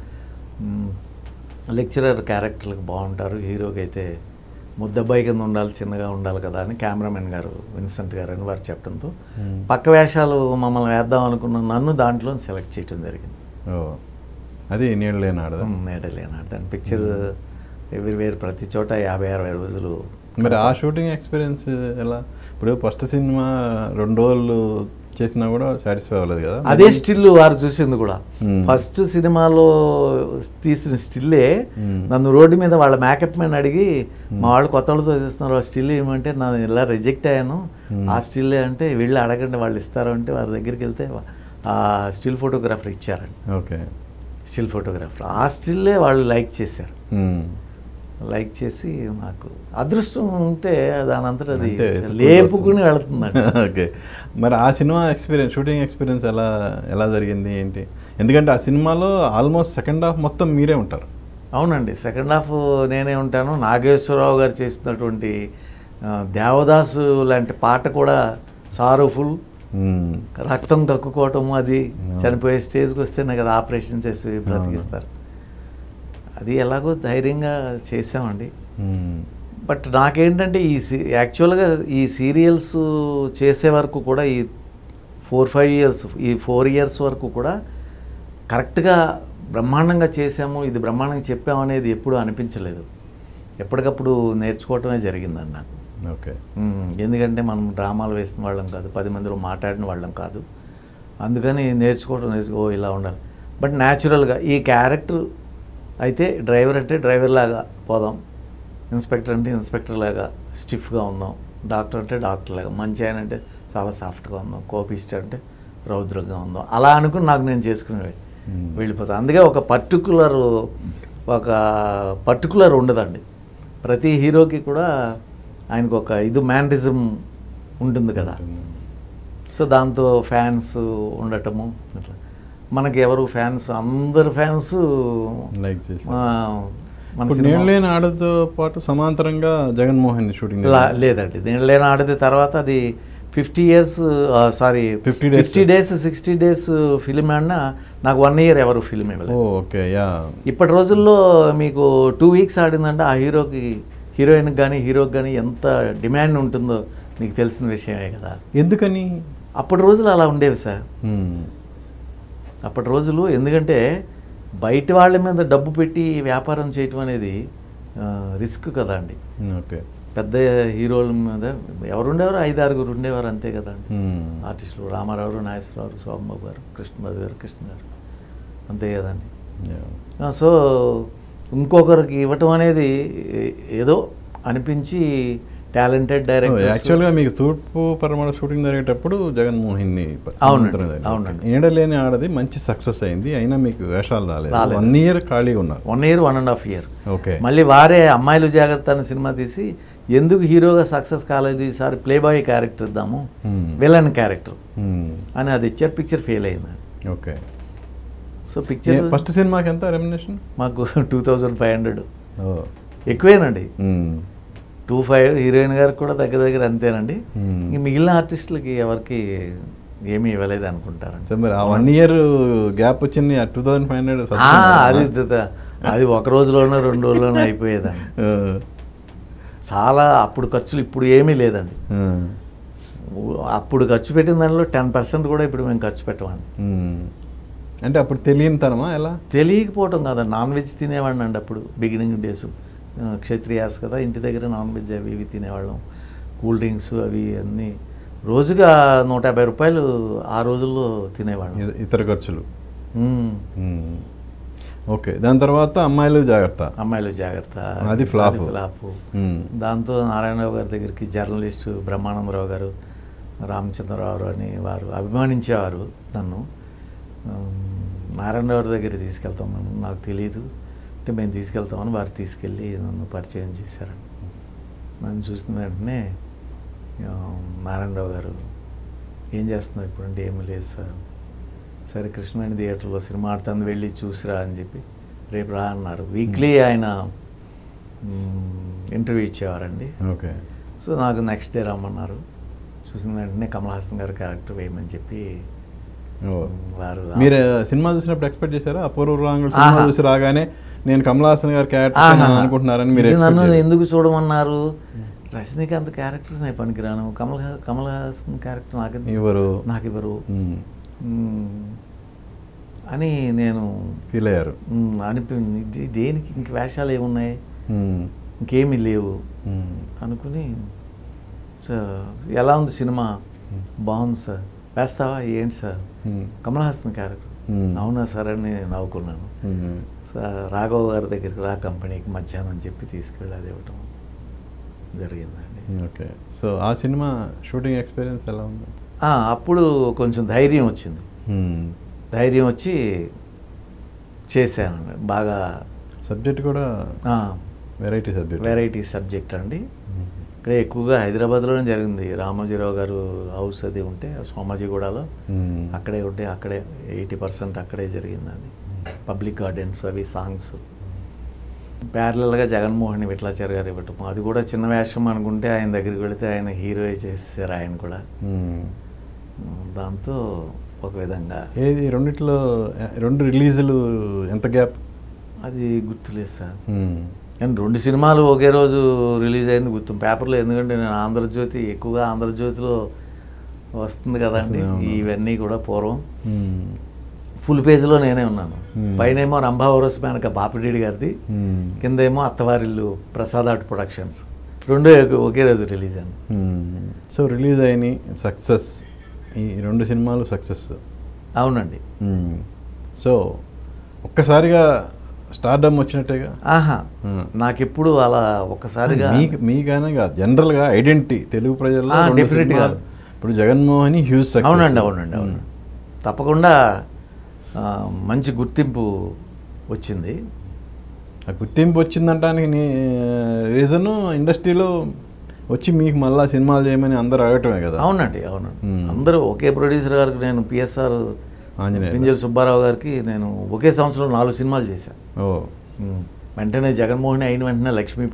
లెక్చరర్ క్యారెక్టర్లకు బాగుంటారు, హీరోకి అయితే ముద్దబ్బాయి కింద ఉండాలి, చిన్నగా ఉండాలి కదా అని కెమెరామెన్ గారు విన్సెంట్ గారు అని వారు చెప్పడంతో పక్క వేషాలు మమ్మల్ని వేద్దాం అనుకున్న నన్ను దాంట్లో సెలెక్ట్ చేయడం జరిగింది. అది నీడలేనాడు దాని పిక్చర్ ఎవ్రీవేర్ ప్రతి చోట 50-60 రోజులు. మరి ఆ షూటింగ్ ఎక్స్పీరియన్స్ ఎలా? ఇప్పుడు ఫస్ట్ సినిమా 2 రోజులు చేసినా కూడా సాటిస్ఫై అవ్వలేదు కదా, అదే స్టిల్ వారు చూసింది కూడా. ఫస్ట్ సినిమాలో తీసిన స్టిల్లే నన్ను రోడ్డు మీద వాళ్ళ మేకప్ మ్యాన్ అడిగి, మా వాళ్ళు కొత్త వాళ్ళతో చేస్తున్నారు, ఆ స్టిల్ ఏమంటే నేను ఇలా రిజెక్ట్ అయ్యాను, ఆ స్టిల్లే అంటే వెళ్ళి అడగండి వాళ్ళు ఇస్తారు అంటే వారి దగ్గరికి వెళ్తే ఆ స్టిల్ ఫోటోగ్రాఫర్ ఇచ్చారండి. ఓకే, స్టిల్ ఫోటోగ్రాఫర్ ఆ స్టిల్లే వాళ్ళు లైక్ చేశారు. లైక్ చేసి నాకు అదృష్టం ఉంటే దాని అంతా అది లేపుకుని వెళుతుందండి. ఓకే, మరి ఆ సినిమా ఎక్స్పీరియన్స్, షూటింగ్ ఎక్స్పీరియన్స్ ఎలా జరిగింది ఏంటి? ఎందుకంటే ఆ సినిమాలో ఆల్మోస్ట్ సెకండ్ హాఫ్ మొత్తం మీరే ఉంటారు. అవునండి, సెకండ్ హాఫ్ నేనే ఉంటాను. నాగేశ్వరరావు గారు చేస్తున్నటువంటి దేవదాసు లాంటి పాట కూడా సారుఫుల్, రక్తం కక్కుకోవటము, అది చనిపోయే స్టేజ్కి వస్తే నాకు అది ఆపరేషన్ చేసి బ్రతికిస్తారు. అది ఎలాగో ధైర్యంగా చేసామండి. బట్ నాకేంటంటే యాక్చువల్గా ఈ సీరియల్స్ చేసే వరకు కూడా ఈ 4-5 ఇయర్స్, ఈ 4 ఇయర్స్ వరకు కూడా కరెక్ట్గా బ్రహ్మాండంగా చేసాము, ఇది బ్రహ్మాండంగా చెప్పాము అనేది ఎప్పుడూ అనిపించలేదు. ఎప్పటికప్పుడు నేర్చుకోవటమే జరిగిందండి నాకు. ఓకే, ఎందుకంటే మనం డ్రామాలు వేసిన వాళ్ళం కాదు, 10 మందిలో మాట్లాడిన వాళ్ళం కాదు, అందుకని నేర్చుకోవటం ఇలా ఉండాలి. బట్ న్యాచురల్గా ఈ క్యారెక్టర్ అయితే డ్రైవర్ అంటే డ్రైవర్ లాగా పోదాం, ఇన్స్పెక్టర్ అంటే ఇన్స్పెక్టర్ లాగా స్టిఫ్గా ఉందాం, డాక్టర్ అంటే డాక్టర్ లాగా, మంచి ఆయన అంటే చాలా సాఫ్ట్గా ఉందాం, కోపిస్ట్ అంటే రౌద్రంగా ఉందాం, అలా అనుకుని నాకు నేను చేసుకుని వెళ్ళిపోతాను. అందుకే ఒక పర్టికులర్ ఉండదండి. ప్రతి హీరోకి కూడా ఆయనకు ఒక మ్యానరిజం ఉంటుంది కదా. సో దాంతో ఫ్యాన్స్ ఉండటము, అట్లా మనకి ఎవరు ఫ్యాన్స్, అందరు ఫ్యాన్స్ లైక్ చేసి. నీళ్ళలేని ఆడతో పాటు సమాంతరంగా జగన్మోహన్ షూటింగ్ లేదండి. నీళ్ళలేని ఆడది తర్వాత అది 50 years, sorry 50 days 60 days film ఆడినా నాకు 1 ఇయర్ ఎవరు ఫిలిం ఇవ్వలేదు. Okay, yeah. ఇప్పటి రోజుల్లో మీకు 2 వీక్స్ ఆడిందంటే ఆ హీరోయిన్కి కానీ హీరోకి కానీ ఎంత డిమాండ్ ఉంటుందో మీకు తెలిసిన విషయమే కదా. ఎందుకని? అప్పటి రోజులు అలా ఉండేవి సార్. అప్పటి రోజులు ఎందుకంటే బయట వాళ్ళ మీద డబ్బు పెట్టి వ్యాపారం చేయటం అనేది రిస్క్ కదా అండి. ఓకే, పెద్ద హీరోల మీద ఎవరుండేవారు, 5-6 ఉండేవారు అంతే కదండి ఆర్టిస్టులు. రామారావు, నాగేశ్వరరావు, సోమబాబు గారు, కృష్ణ గారు, అంతే కదండి. సో ఇంకొకరికి ఇవ్వటం అనేది ఏదో అనిపించి టాలెంటెడ్ డైరెక్టర్. యాక్చువల్గా మీకు తూర్పు పరమడ షూటింగ్ జరిగేటప్పుడు జగన్మోహిన్ని అవునండి. నీడలేని ఆడది మంచి సక్సెస్ అయింది, అయినా మీకు వేషాలు రాలేదు. 1 year ఖాళీగా ఉన్నారు. 1 year 1.5 year. ఓకే. మళ్ళీ వారే అమ్మాయిలు జాగ్రత్త అనే సినిమా తీసి ఎందుకు హీరోగా సక్సెస్ కాలేదు, ఈసారి ప్లే బాయ్ క్యారెక్టర్ ఇద్దాము, విలన్ క్యారెక్టర్ అని అది ఇచ్చారు. పిక్చర్ ఫెయిల్ అయింది. ఓకే. సో పిక్చర్ ఫస్ట్ సినిమాకి ఎంత రెమ్యునరేషన్? మాకు 2500. ఎక్కువేనండి. 2500 హీరోయిన్ గారికి కూడా దగ్గర దగ్గర అంతేనండి. ఇంక మిగిలిన ఆర్టిస్టులకి ఎవరికి ఏమీ ఇవ్వలేదు అనుకుంటారండి. మరి ఆ 1 year గ్యాప్ వచ్చింది 2500. అది ఒక రోజులోనో 2 రోజుల్లోనో అయిపోయేదండి. చాలా అప్పుడు ఖర్చులు ఇప్పుడు ఏమీ లేదండి. అప్పుడు ఖర్చు పెట్టిన దానిలో 10% కూడా ఇప్పుడు మేము ఖర్చు పెట్టమండి. అంటే అప్పుడు తెలియని తనమా ఎలా? తెలియకపోవటం కాదండి. నాన్ వెజ్ తినేవాడిని అండి అప్పుడు బిగినింగ్ డేస్. క్షత్రియాస్ కదా, ఇంటి దగ్గర నాన్ వెజ్ అవి ఇవి తినేవాళ్ళం. కూల్ డ్రింక్స్ అవి అన్నీ రోజుగా 150 రూపాయలు ఆ రోజుల్లో తినేవాళ్ళం. ఇతర ఖర్చులు. ఓకే. దాని తర్వాత అమ్మాయిలు జాగ్రత్త. అది ఫ్లాప్. దాంతో నారాయణరావు గారి దగ్గరికి జర్నలిస్టు బ్రహ్మానందరావు గారు, రామచంద్రరావు అని వారు అభిమానించేవారు నన్ను. నారాయణరావు దగ్గర తీసుకెళ్తాం మేము, నాకు తెలియదు అంటే మేము తీసుకెళ్తామని వారు తీసుకెళ్ళి నన్ను పరిచయం చేశారండి. నన్ను చూసిన వెంటనే నారాయణరావు గారు ఏం చేస్తున్నావు ఇప్పుడు అంటే ఏమీ లేదు సార్. సరే కృష్ణవేణి థియేటర్లో సినిమా ఆడుతుంది, వెళ్ళి చూసిరా అని చెప్పి రేపు రా అన్నారు. వీక్లీ ఆయన ఇంటర్వ్యూ ఇచ్చేవారండి. ఓకే. సో నాకు నెక్స్ట్ డే రమ్మన్నారు. చూసిన వెంటనే కమల్ హాసన్ గారు క్యారెక్టర్ వేయమని చెప్పి వారు. మీరు సినిమా చూసినప్పుడు ఎక్స్పెక్ట్ చేశారా? అపూర్వ రాంగులు సినిమా చూసి రాగానే నేను కమల్ హాసన్ గారి క్యారెక్టర్ అనుకుంటున్నారని మీరు నన్ను ఎందుకు చూడమన్నారు? రజనీకాంత్ క్యారెక్టర్ నేను పనికిరాను, కమల్ హాసన్ క్యారెక్టర్ నాకు ఇవ్వరు అని నేను ఫీల్ అయ్యారు. అనిపించింది. దేనికి ఇంక వేషాలు ఏమున్నాయి, ఇంకేమీ లేవు అనుకుని, సార్ ఎలా ఉంది సినిమా? బాగుంది సార్. వేస్తావా? ఏంటి సార్? కమల్ హాసన్ క్యారెక్టర్. అవునా సార్ అని నవ్వుకున్నాను. సార్ రాఘవ గారి దగ్గరికి రా కంపెనీకి మధ్యాహ్నం చెప్పి తీసుకెళ్ళి అది ఇవ్వటం జరిగిందండి. ఓకే. సో ఆ సినిమా షూటింగ్ ఎక్స్పీరియన్స్ ఎలా ఉంది? అప్పుడు కొంచెం ధైర్యం వచ్చింది. ధైర్యం వచ్చి చేశాను బాగా. సబ్జెక్ట్ కూడా వెరైటీ సబ్జెక్ట్ అండి. ఇక్కడ ఎక్కువగా హైదరాబాద్లోనే జరిగింది. రామోజీరావు గారు హౌస్ అది ఉంటే సోమాజిగూడలో అక్కడే ఉంటే అక్కడే 80% అక్కడే జరిగిందండి. పబ్లిక్ గార్డెన్స్ అవి సాంగ్స్. ప్యారలల్గా జగన్మోహన్ విట్లాచారి గారు ఇవ్వటం, అది కూడా చిన్న వేషం అనుకుంటే ఆయన దగ్గరికి వెళితే ఆయన హీరో చేశారు ఆయన కూడా. దాంతో ఒక విధంగా ఏది రెండిట్లో 2 రిలీజులు ఎంత గ్యాప్ అది గుర్తులేదు సార్. కానీ 2 సినిమాలు ఒకే రోజు రిలీజ్ అయింది గుర్తు పేపర్లో. ఎందుకంటే నేను ఆంధ్రజ్యోతి ఎక్కువగా ఆంధ్రజ్యోతిలో వస్తుంది కదండి ఇవన్నీ కూడా. పూర్వం ఫుల్ పేజ్లో నేనే ఉన్నాను. పైనేమో రంభావరస్ మేనక బాపిరెడ్డి గారిది, కిందేమో అత్తవారిల్లు ప్రసాద్ ఆర్ట్ ప్రొడక్షన్స్. 2 ఒకే రోజు రిలీజ్ అయింది. సో రిలీజ్ అయినాయి సక్సెస్. ఈ 2 సినిమాలు సక్సెస్. అవునండి. సో ఒక్కసారిగా స్టార్డమ్ వచ్చినట్టేగా. నాకెప్పుడు అలా ఒక్కసారిగా మీకైనా జనరల్గా ఐడెంటిటీ తెలుగు ప్రజల్లో డెఫినెట్గా ఇప్పుడు జగన్మోహన్ హ్యూజ్ సక్సెస్. అవునండి. తప్పకుండా మంచి గుర్తింపు వచ్చింది. ఆ గుర్తింపు వచ్చిందంటానికి రీజను ఇండస్ట్రీలో వచ్చి మీకు మళ్ళీ సినిమాలు చేయమని అందరూ అడగటమే కదా. అవునండి. అందరూ ఒకే ప్రొడ్యూసర్ గారికి నేను పిఎస్ఆర్ పింజల్ సుబ్బారావు గారికి నేను ఒకే సంవత్సరంలో 4 సినిమాలు చేశాను. వెంటనే జగన్మోహన్ అయిన వెంటనే లక్ష్మీ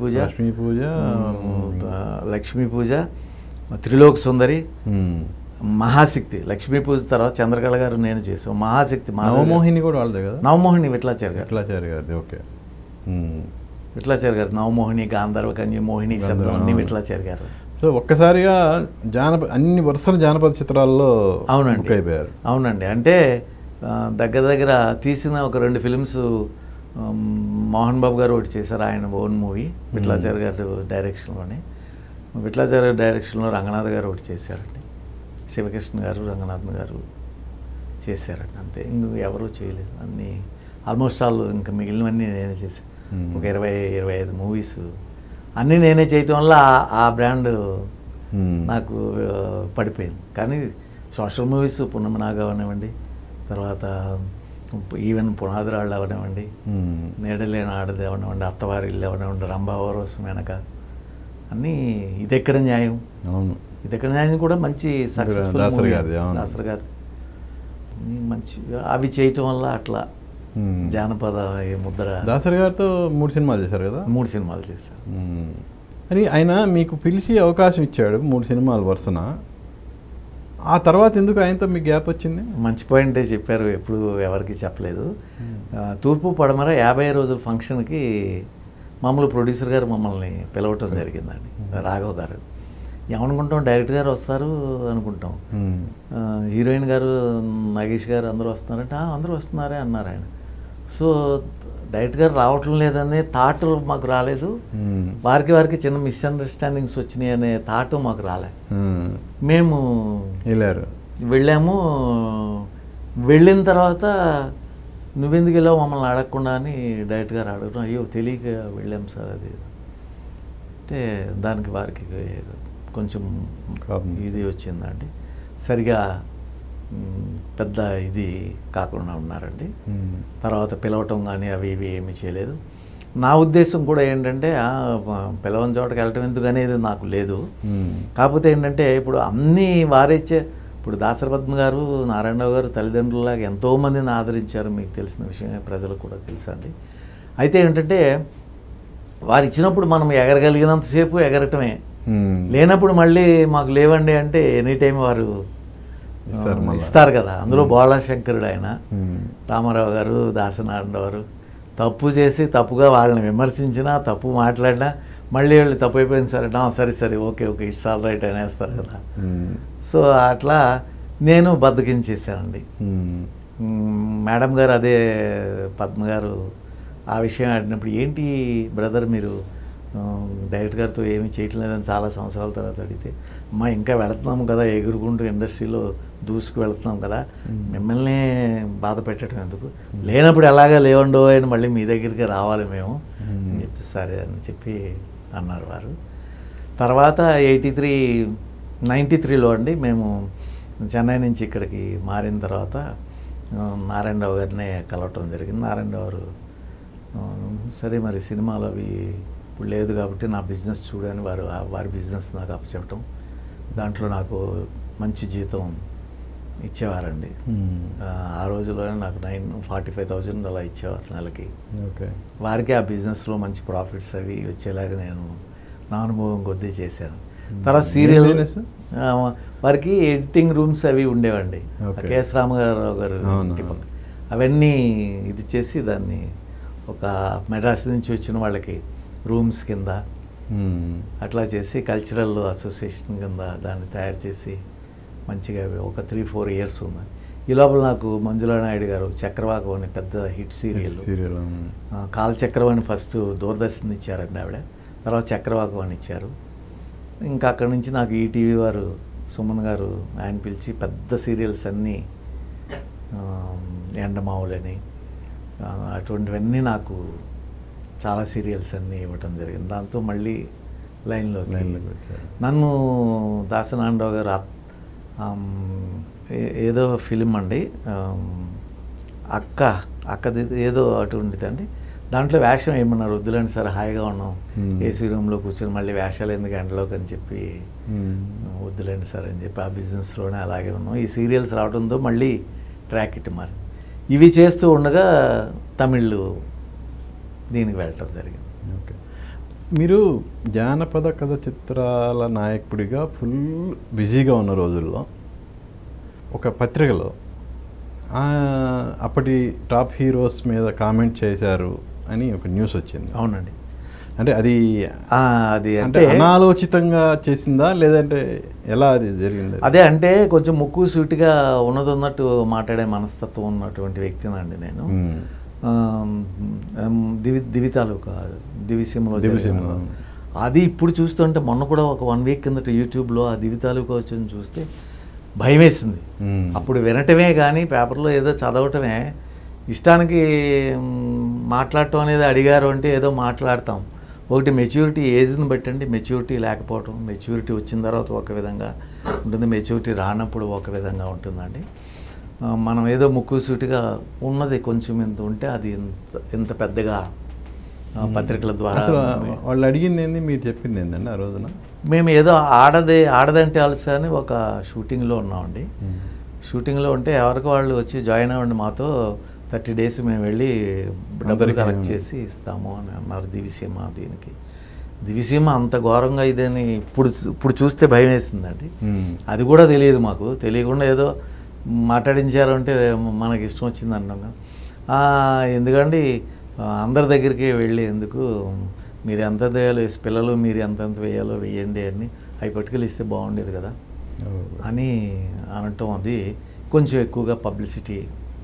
పూజ, త్రిలోక్ సుందరి, మహాశక్తి. లక్ష్మీ పూజ తర్వాత చంద్రకళ గారు నేను చేసాం. మహాశక్తి నవమోహిని కూడా వాళ్ళదే కదా. నవమోహిని విట్లాచారి గారు. ఓకే. విట్లాచారి గారు నవమోహిని, గాంధర్వ కన్య, మోహిని శబ్దం అన్ని విట్లాచారి గారు. సో ఒక్కసారిగా అన్ని వరుసల జానపద చిత్రాల్లో అయిపోయారు. అవునండి. అంటే దగ్గర తీసిన ఒక 2 ఫిలిమ్స్ మోహన్ బాబు గారు ఒకటి చేశారు, ఆయన ఓన్ మూవీ. విట్లాచారి గారు డైరెక్షన్లోనే. విట్లాచారి గారి డైరెక్షన్లో రంగనాథ్ గారు ఒకటి చేశారండి. శివకృష్ణ గారు, రంగనాథన్ గారు చేశారండి. అంతే, ఇంక ఎవరూ చేయలేదు. అన్నీ ఆల్మోస్ట్ ఆల్ ఇంకా మిగిలినవన్నీ నేనే చేశాను. ఒక 20-25 మూవీస్ అన్నీ నేనే చేయటం వల్ల ఆ బ్రాండ్ నాకు పడిపోయింది. కానీ సోషల్ మూవీస్ పున్నమనాగ అవనివ్వండి, తర్వాత ఈవెన్ పునాదిరాళ్ళు అవనివ్వండి, నీడలేని ఆడది అవనివ్వండి, అత్తవారి ఇల్లు అవనివ్వండి, రంభావరోసం వెనక అన్నీ ఇదెక్కడ న్యాయం. అవును, ఇదెక్కడ న్యాయం కూడా మంచి సక్సెస్ఫుల్ దాసరి గారి మంచి అవి చేయటం వల్ల అట్లా జానపద ముద్ర. దాసరి గారితో 3 సినిమాలు చేశారు కదా? 3 సినిమాలు చేశారు. మరి ఆయన మీకు పిలిచి అవకాశం ఇచ్చాడు 3 సినిమాలు వరుసన. ఆ తర్వాత ఎందుకు ఆయనతో మీకు గ్యాప్ వచ్చింది? మంచి పాయింటే చెప్పారు, ఎప్పుడు ఎవరికి చెప్పలేదు. తూర్పు పడమర 50 రోజుల ఫంక్షన్కి మామూలు ప్రొడ్యూసర్ గారు మమ్మల్ని పిలవటం జరిగిందండి. రాఘవ్ గారు ఏమనుకుంటాం, డైరెక్టర్ గారు వస్తారు అనుకుంటాం, హీరోయిన్ గారు నాగేష్ గారు అందరూ వస్తున్నారంటే అందరూ వస్తున్నారే అన్నారు ఆయన. సో డైరెక్టర్ గారు రావటం లేదనే థాట్ మాకు రాలేదు, వారికి చిన్న మిస్అండర్స్టాండింగ్స్ వచ్చినాయి అనే థాట్ మాకు రాలే. మేము వెళ్ళాము. వెళ్ళిన తర్వాత నువ్వెందుకు వెళ్ళావు మమ్మల్ని అడగకుండా అని డైరెక్టర్ గారు అడగడం, అయ్యో తెలియక వెళ్ళాం సార్ అది అంటే దానికి వారికి కొంచెం ఇది వచ్చిందండి. సరిగా పెద్ద ఇది కాకుండా ఉన్నారండి. తర్వాత పిలవటం కానీ అవి ఇవి ఏమీ చేయలేదు. నా ఉద్దేశం కూడా ఏంటంటే పిలవని చోటకి వెళ్ళటం ఎందుకు అనేది నాకు లేదు. కాకపోతే ఏంటంటే ఇప్పుడు అన్నీ వారేచ్చే, ఇప్పుడు దాసరి పద్మ గారు, నారాయణరావు గారు తల్లిదండ్రులలాగా ఎంతోమందిని ఆదరించారు, మీకు తెలిసిన విషయమే, ప్రజలకు కూడా తెలుసండి. అయితే ఏంటంటే వారు ఇచ్చినప్పుడు మనం ఎగరగలిగినంతసేపు ఎగరటమే, లేనప్పుడు మళ్ళీ మాకు లేవండి అంటే ఎనీ టైం వారు ఇస్తారు కదా. అందులో బోళాశంకరుడు ఆయన, రామారావు గారు, దాసనారాయణరావు గారు తప్పు చేసి తప్పుగా వాళ్ళని విమర్శించినా, తప్పు మాట్లాడినా మళ్ళీ వాళ్ళు తప్పు అయిపోయింది సార్ అంటే సరే ఓకే ఇట్స్ ఆల్ రైట్ అనేస్తారు కదా. సో అట్లా నేను బద్దకించేసానండి. మేడం గారు అదే పద్మ గారు ఆ విషయం ఆడినప్పుడు, ఏంటి బ్రదర్ మీరు డైరెక్టర్ గారితో ఏమీ చేయటం లేదని చాలా సంవత్సరాల తర్వాత అడిగితే, అమ్మా ఇంకా వెళుతున్నాము కదా, ఎగురుకుంటూ ఇండస్ట్రీలో దూసుకు వెళుతున్నాం కదా, మిమ్మల్ని బాధ పెట్టడం ఎందుకు, లేనప్పుడు ఎలాగా లేవండో అని మళ్ళీ మీ దగ్గరికి రావాలి మేము అని చెప్తే సరే అని చెప్పి అన్నారు వారు. తర్వాత 93లో అండి మేము చెన్నై నుంచి ఇక్కడికి మారిన తర్వాత నారాయణరావు గారిని కలవటం జరిగింది. నారాయణరావు గారు సరే మరి సినిమాలు అవి ఇప్పుడు లేదు కాబట్టి నా బిజినెస్ చూడని వారి బిజినెస్ నాకు అప్పచెప్పటం, దాంట్లో నాకు మంచి జీతం ఇచ్చేవారండి. ఆ రోజుల్లోనే నాకు 45,000 అలా ఇచ్చేవారు నెలకి. వారికి ఆ బిజినెస్లో మంచి ప్రాఫిట్స్ అవి వచ్చేలాగా నేను నా అనుభవం కొద్దీ చేశాను. తర్వాత సీరియల్ వారికి ఎడిటింగ్ రూమ్స్ అవి ఉండేవండి, కేఎస్ రామారావు గారు ఇంటి పక్కన. అవన్నీ ఇది చేసి దాన్ని ఒక మెడ్రాస్ నుంచి వచ్చిన వాళ్ళకి రూమ్స్ కింద అట్లా చేసి కల్చరల్ అసోసియేషన్ కింద దాన్ని తయారు చేసి మంచిగా ఒక 3-4 ఇయర్స్ ఉంది. ఈ లోపల నాకు మంజులా నాయుడు గారు చక్రవాకం అని పెద్ద హిట్ సీరియల్, కాల్ చక్రవాణి ఫస్ట్ దూరదర్శన్ ఇచ్చారండి ఆవిడ, తర్వాత చక్రవాకం అని ఇచ్చారు. ఇంకా అక్కడి నుంచి నాకు ఈటీవీ వారు సుమన్ గారు ఆయన పిలిచి పెద్ద సీరియల్స్ అన్నీ, ఎండమావులని అటువంటివన్నీ నాకు చాలా సీరియల్స్ అన్నీ ఇవ్వటం జరిగింది. దాంతో మళ్ళీ లైన్లో నన్ను దాసనారాయణరావు గారు ఏదో ఫిలిం అండి, అక్కది ఏదో అటువంటిదండి, దాంట్లో వేషం ఏమన్నారు, వద్దులేండి సార్ హాయిగా ఉన్నాం ఏసీ రూమ్లో కూర్చొని మళ్ళీ వేషాలు ఎందుకు ఎండలోకి అని చెప్పి వద్దులేండి సార్ అని చెప్పి ఆ బిజినెస్లోనే అలాగే ఉన్నాం. ఈ సీరియల్స్ రావడంతో మళ్ళీ ట్రాక్ ఇట్ మరి ఇవి చేస్తూ ఉండగా తమిళ్ దీనికి వెళ్ళటం జరిగింది. ఓకే, మీరు జానపద కథ చిత్రాల నాయకుడిగా ఫుల్ బిజీగా ఉన్న రోజుల్లో ఒక పత్రికలో అప్పటి టాప్ హీరోస్ మీద కామెంట్ చేశారు అని ఒక న్యూస్ వచ్చింది. అవునండి. అంటే అది అంటే అనాలోచితంగా చేసిందా లేదంటే ఎలా అది జరిగింది? అదే అంటే కొంచెం ముక్కు సూటిగా ఉన్నట్టు మాట్లాడే మనస్తత్వం ఉన్నటువంటి వ్యక్తినండి నేను. దివిసీమలో అది ఇప్పుడు చూస్తుంటే మొన్న కూడా ఒక 1 వీక్ కిందట యూట్యూబ్లో ఆ దివితాలూకా వచ్చి చూస్తే భయం వేసింది. అప్పుడు వినటమే కానీ పేపర్లో ఏదో చదవటమే, ఇష్టానికి మాట్లాడటం అనేది అడిగారు అంటే ఏదో మాట్లాడతాం. ఒకటి మెచ్యూరిటీ ఏజ్ని బట్టండి, మెచ్యూరిటీ లేకపోవటం, మెచ్యూరిటీ వచ్చిన తర్వాత ఒక విధంగా ఉంటుంది, మెచ్యూరిటీ రానప్పుడు ఒక విధంగా ఉంటుందండి. మనం ఏదో ముక్కుసూటిగా ఉన్నది కొంచెం ఇంత ఉంటే అది ఇంత పెద్దగా పత్రికల ద్వారా వాళ్ళు అడిగింది ఏంది, మీరు చెప్పింది ఏంటండి ఆ రోజున? మేము ఏదో ఆడదంటే అలసా అని ఒక షూటింగ్లో ఉన్నామండి. షూటింగ్లో ఉంటే ఎవరికి వాళ్ళు వచ్చి జాయిన్ అవ్వండి, మాతో 30 days మేము వెళ్ళి డబ్బులు కలెక్ట్ చేసి ఇస్తాము అని అన్నారు. దివిసీమ దీనికి దివిసీమ అంత ఘోరంగా ఇదని ఇప్పుడు చూస్తే భయం వేసిందండి. అది కూడా తెలియదు మాకు, తెలియకుండా ఏదో మాట్లాడించారు అంటే మనకి ఇష్టం వచ్చింది అంటాం. ఎందుకండి అందరి దగ్గరికి వెళ్ళి ఎందుకు, మీరు ఎంత వేయాలో పిల్లలు మీరు ఎంతెంత వేయాలో వేయండి అని అవి పట్టుకెళ్ళి ఇస్తే బాగుండేది కదా అని అనటం, అది కొంచెం ఎక్కువగా పబ్లిసిటీ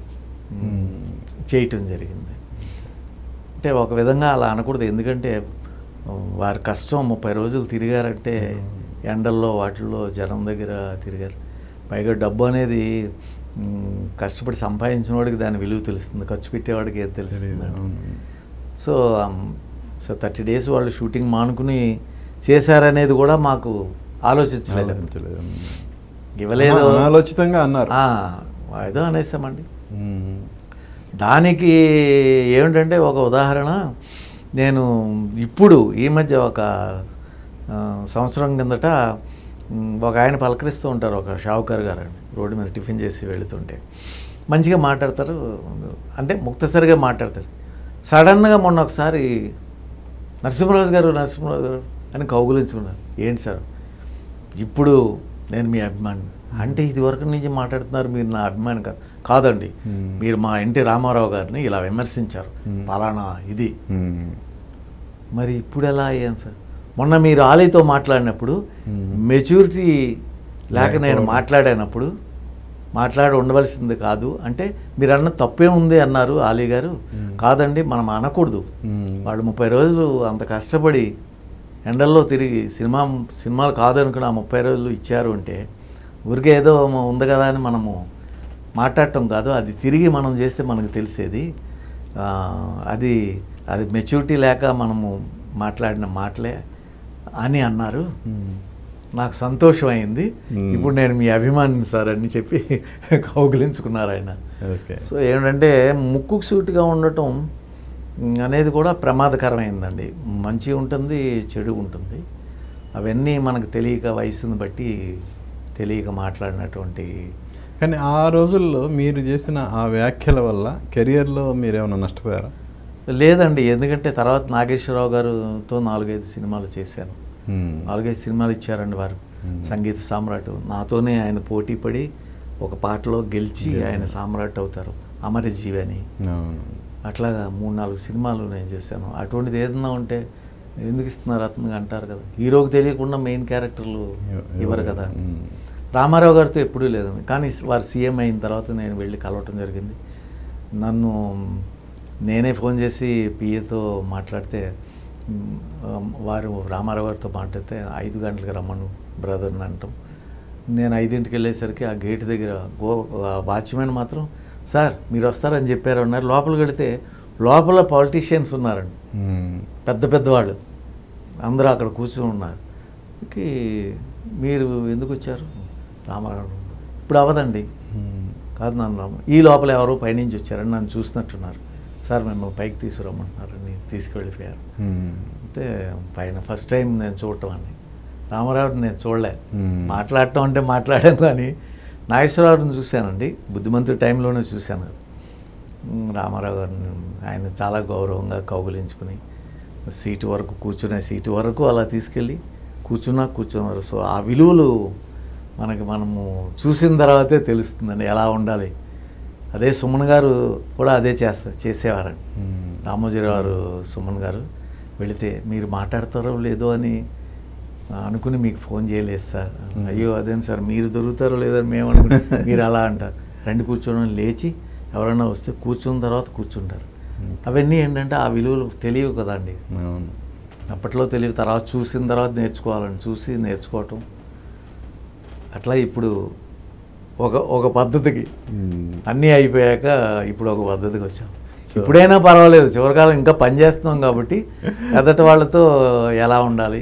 చేయటం జరిగింది. అంటే ఒక విధంగా అలా అనకూడదు, ఎందుకంటే వారి కష్టం 30 రోజులు తిరిగారంటే ఎండల్లో వాటిల్లో జనం దగ్గర తిరిగారు. పైగా డబ్బు అనేది కష్టపడి సంపాదించిన వాడికి దాని విలువ తెలుస్తుంది, ఖర్చు పెట్టేవాడికి ఏది తెలుస్తుంది. సో 30 days వాళ్ళు షూటింగ్ మానుకుని చేశారనేది కూడా మాకు ఆలోచించలేదు, ఇవ్వలేదు, ఆలోచితంగా అన్నారు, ఏదో అనేసామండి. దానికి ఏమిటంటే ఒక ఉదాహరణ, నేను ఇప్పుడు ఈ మధ్య ఒక సంవత్సరం కిందట ఒక ఆయన పలకరిస్తూ ఉంటారు, ఒక షావుకారు గారు అండి, రోడ్డు మీద టిఫిన్ చేసి వెళుతుంటే మంచిగా మాట్లాడతారు, అంటే ముక్తసరిగా మాట్లాడతారు. సడన్గా మొన్న ఒకసారి నరసింహరాజు గారు అని కౌగులించుకున్నారు. ఏంటి సార్, ఇప్పుడు నేను మీ అభిమాని అంటే ఇదివరకు నుంచి మాట్లాడుతున్నారు, మీరు నా అభిమాని కాదండి, మీరు మా ఎన్టీ రామారావు గారిని ఇలా విమర్శించారు పలానా ఇది, మరి ఇప్పుడు ఎలా అయ్యాను సార్? మొన్న మీరు ఆలీతో మాట్లాడినప్పుడు మెచ్యూరిటీ లేక నేను మాట్లాడినప్పుడు మాట్లాడి ఉండవలసింది కాదు అంటే మీరు అన్న తప్పే ఉంది అన్నారు ఆలీ గారు. కాదండి, మనం అనకూడదు, వాళ్ళు 30 రోజులు అంత కష్టపడి ఎండల్లో తిరిగి సినిమాలు కాదనుకుని ఆ 30 రోజులు ఇచ్చారు అంటే ఊరికే ఏదో ఉంది కదా అని మనము మాట్లాడటం కాదు, అది తిరిగి మనం చేస్తే మనకు తెలిసేది, అది మెచ్యూరిటీ లేక మనము మాట్లాడిన మాటలే అని అన్నారు. నాకు సంతోషం అయింది, ఇప్పుడు నేను మీ అభిమాని సార్ అని చెప్పి కౌగిలించుకున్నారు ఆయన. సో ఏంటంటే ముక్కుకు సూటిగా ఉండటం అనేది కూడా ప్రమాదకరమైందండి, మంచి ఉంటుంది చెడు ఉంటుంది, అవన్నీ మనకు తెలియక వయసుని బట్టి తెలియక మాట్లాడినటువంటి. కానీ ఆ రోజుల్లో మీరు చేసిన ఆ వ్యాఖ్యల వల్ల కెరియర్లో మీరేమైనా నష్టపోయారా? లేదండి, ఎందుకంటే తర్వాత నాగేశ్వరరావు గారితో 4-5 సినిమాలు చేశాను, 4-5 సినిమాలు ఇచ్చారండి వారు, సంగీత సామ్రాట్. నాతోనే ఆయన పోటీ పడి ఒక పాటలో గెలిచి ఆయన సామ్రాట్ అవుతారు, అమరజీవి అని. అట్లాగా 3-4 సినిమాలు నేను చేశాను. అటువంటిది ఏదన్నా ఉంటే ఎందుకు ఇస్తున్నారు అతను అంటారు కదా, హీరోకి తెలియకుండా మెయిన్ క్యారెక్టర్లు ఇవ్వరు కదా. రామారావు గారితో ఎప్పుడూ లేదండి, కానీ వారు సీఎం అయిన తర్వాత నేను వెళ్ళి కలవటం జరిగింది. నన్ను నేనే ఫోన్ చేసి పిఏతో మాట్లాడితే వారు రామారావు గారితో మాట్లాడితే 5 గంటలకు రమ్మను బ్రదర్ని అంటాం. నేను 5ంటికి వెళ్ళేసరికి ఆ గేట్ దగ్గర వాచ్మెన్ మాత్రం సార్ మీరు వస్తారని చెప్పారు అన్నారు. లోపలికి వెళితే లోపల పాలిటీషియన్స్ ఉన్నారండి, పెద్ద పెద్దవాళ్ళు అందరూ అక్కడ కూర్చొని ఉన్నారు. మీరు ఎందుకు వచ్చారు? రామారావు ఇప్పుడు అవ్వదండి, కాదు నన్ను ఈ లోపల ఎవరో పైనుంచి వచ్చారని నన్ను చూసినట్టున్నారు, సార్ మిమ్మల్ని పైకి తీసుకురమ్మంటున్నారని తీసుకువెళ్ళిపోయారు. అయితే పైన ఫస్ట్ టైం నేను చూడటం అండి, రామారావుని నేను చూడలే, మాట్లాడటం అంటే మాట్లాడాను కానీ నాగేశ్వరరావుని చూశానండి, బుద్ధిమంతుడి టైంలోనే చూశాను. రామారావు గారిని ఆయన చాలా గౌరవంగా కౌగులించుకుని సీటు వరకు కూర్చునే సీటు వరకు అలా తీసుకెళ్ళి కూర్చున్నారు. సో ఆ విలువలు మనము చూసిన తర్వాతే తెలుస్తుందండి ఎలా ఉండాలి. అదే సుమన్ గారు కూడా అదే చేసేవారండి. రామోజీరావు సుమన్ గారు వెళితే మీరు మాట్లాడతారో లేదో అని అనుకుని మీకు ఫోన్ చేయలేదు సార్. అయ్యో అదేం సార్ మీరు దొరుకుతారో లేదో మేము అనుకుని మీరు అలా అంటారు. రండి కూర్చోని లేచి ఎవరైనా వస్తే కూర్చున్న తర్వాత కూర్చుంటారు. అవన్నీ ఏంటంటే ఆ విలువలు తెలియవు కదండి, అప్పట్లో తెలియదు, తర్వాత చూసిన తర్వాత నేర్చుకోవాలని చూసి నేర్చుకోవటం అట్లా. ఇప్పుడు ఒక పద్ధతికి అన్నీ అయిపోయాక ఇప్పుడు ఒక పద్ధతికి వచ్చాం. సో ఇప్పుడైనా పర్వాలేదు, చివరికాలం ఇంకా పనిచేస్తున్నాం కాబట్టి ఎదటి వాళ్ళతో ఎలా ఉండాలి.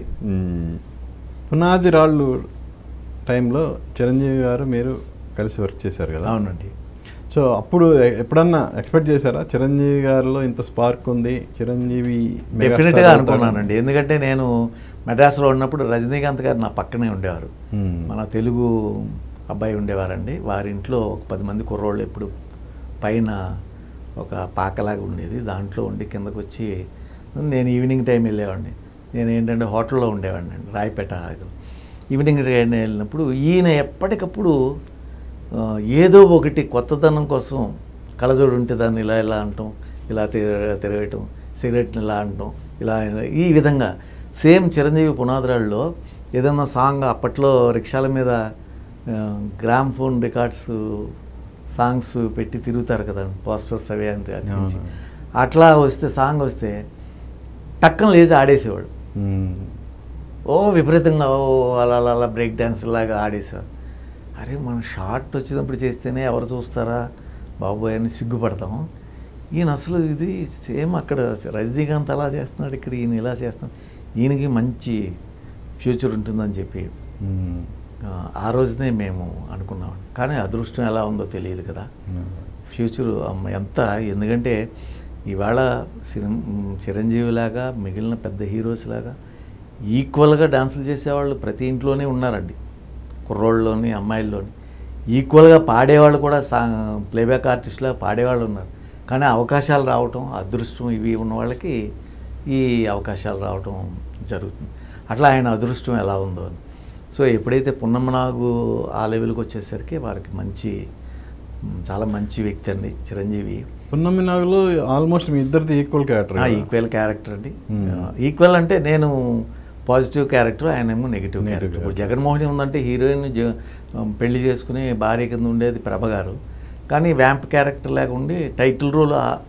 పునాది రాళ్ళు టైంలో చిరంజీవి గారు మీరు కలిసి వర్క్ చేశారు కదా? అవునండి. సో అప్పుడు ఎప్పుడన్నా ఎక్స్పెక్ట్ చేశారా చిరంజీవి గారిలో ఇంత స్పార్క్ ఉంది, చిరంజీవి డెఫినెట్గా అనుకున్నానండి. ఎందుకంటే నేను మెడ్రాస్లో ఉన్నప్పుడు రజనీకాంత్ గారు నా పక్కనే ఉండేవారు. మన తెలుగు అబ్బాయి ఉండేవారండి. వారి ఇంట్లో ఒక 10 మంది కుర్రోళ్ళు ఎప్పుడు పైన ఒక పాకలాగా ఉండేది, దాంట్లో ఉండి కిందకు వచ్చి నేను ఈవినింగ్ టైం వెళ్ళేవాడిని. నేను ఏంటంటే హోటల్లో ఉండేవాడిని అండి, రాయపేట. ఈవినింగ్ టైం వెళ్ళినప్పుడు ఈయన ఎప్పటికప్పుడు ఏదో ఒకటి కొత్తదనం కోసం కళ్ళజోడు ఉంటే దాన్ని ఇలా ఇలా అంటాం, ఇలా తిరగటం, సిగరెట్ని ఇలా అంటాం, ఇలా ఈ విధంగా సేమ్ చిరంజీవి పునాదిరాళ్ళలో ఏదన్నా సాంగ్ అప్పట్లో రిక్షాల మీద గ్రామ్ ఫోన్ రికార్డ్స్ సాంగ్స్ పెట్టి తిరుగుతారు కదా, పోస్టర్స్ అవి అంతే అతికించి, అట్లా వస్తే సాంగ్ వస్తే టక్కన లేచి ఆడేసేవాడు. ఓ విపరీతంగా ఓ అలా అలా బ్రేక్ డ్యాన్స్ లాగా ఆడేసేవాడు. అరే మనం షార్ట్ వచ్చినప్పుడు చేస్తేనే ఎవరు చూస్తారా బాబోయ్ అని సిగ్గుపడతాం. ఈయన అసలు ఇది సేమ్ అక్కడ రజనీకాంత్ అలా చేస్తున్నాడు, ఇక్కడ ఈయన ఇలా చేస్తున్నాడు, ఈయనకి మంచి ఫ్యూచర్ ఉంటుందని చెప్పి ఆ రోజునే మేము అనుకున్నాం. కానీ అదృష్టం ఎలా ఉందో తెలియదు కదా ఫ్యూచర్ ఎంత. ఎందుకంటే ఇవాళ చిరంజీవిలాగా మిగిలిన పెద్ద హీరోస్ లాగా ఈక్వల్గా డాన్సులు చేసేవాళ్ళు ప్రతి ఇంట్లోనే ఉన్నారండి, కుర్రోళ్ళలోని అమ్మాయిల్లోని. ఈక్వల్గా పాడేవాళ్ళు కూడా ప్లేబ్యాక్ ఆర్టిస్టులా పాడేవాళ్ళు ఉన్నారు. కానీ అవకాశాలు రావటం, అదృష్టం ఇవి ఉన్న వాళ్ళకి ఈ అవకాశాలు రావటం జరుగుతుంది. అట్లా ఆయన అదృష్టం ఎలా ఉందో అని. సో ఎప్పుడైతే పున్నమ్మనాగు ఆ లెవెల్కి వచ్చేసరికి వారికి చాలా మంచి వ్యక్తి అండి చిరంజీవి. పున్నమ్మనాగులో ఆల్మోస్ట్ మీ ఇద్దరిది ఈక్వల్ క్యారెక్టర్. ఈక్వల్ క్యారెక్టర్ అండి. ఈక్వల్ అంటే నేను పాజిటివ్ క్యారెక్టర్, ఆయన ఏమో నెగిటివ్ క్యారెక్టర్. ఇప్పుడు జగన్మోహన్ ఉందంటే హీరోయిన్ పెళ్లి చేసుకుని భార్య కింద ఉండేది ప్రభ గారు, కానీ వ్యాంప్ క్యారెక్టర్ లాగా ఉండి టైటిల్ రోల్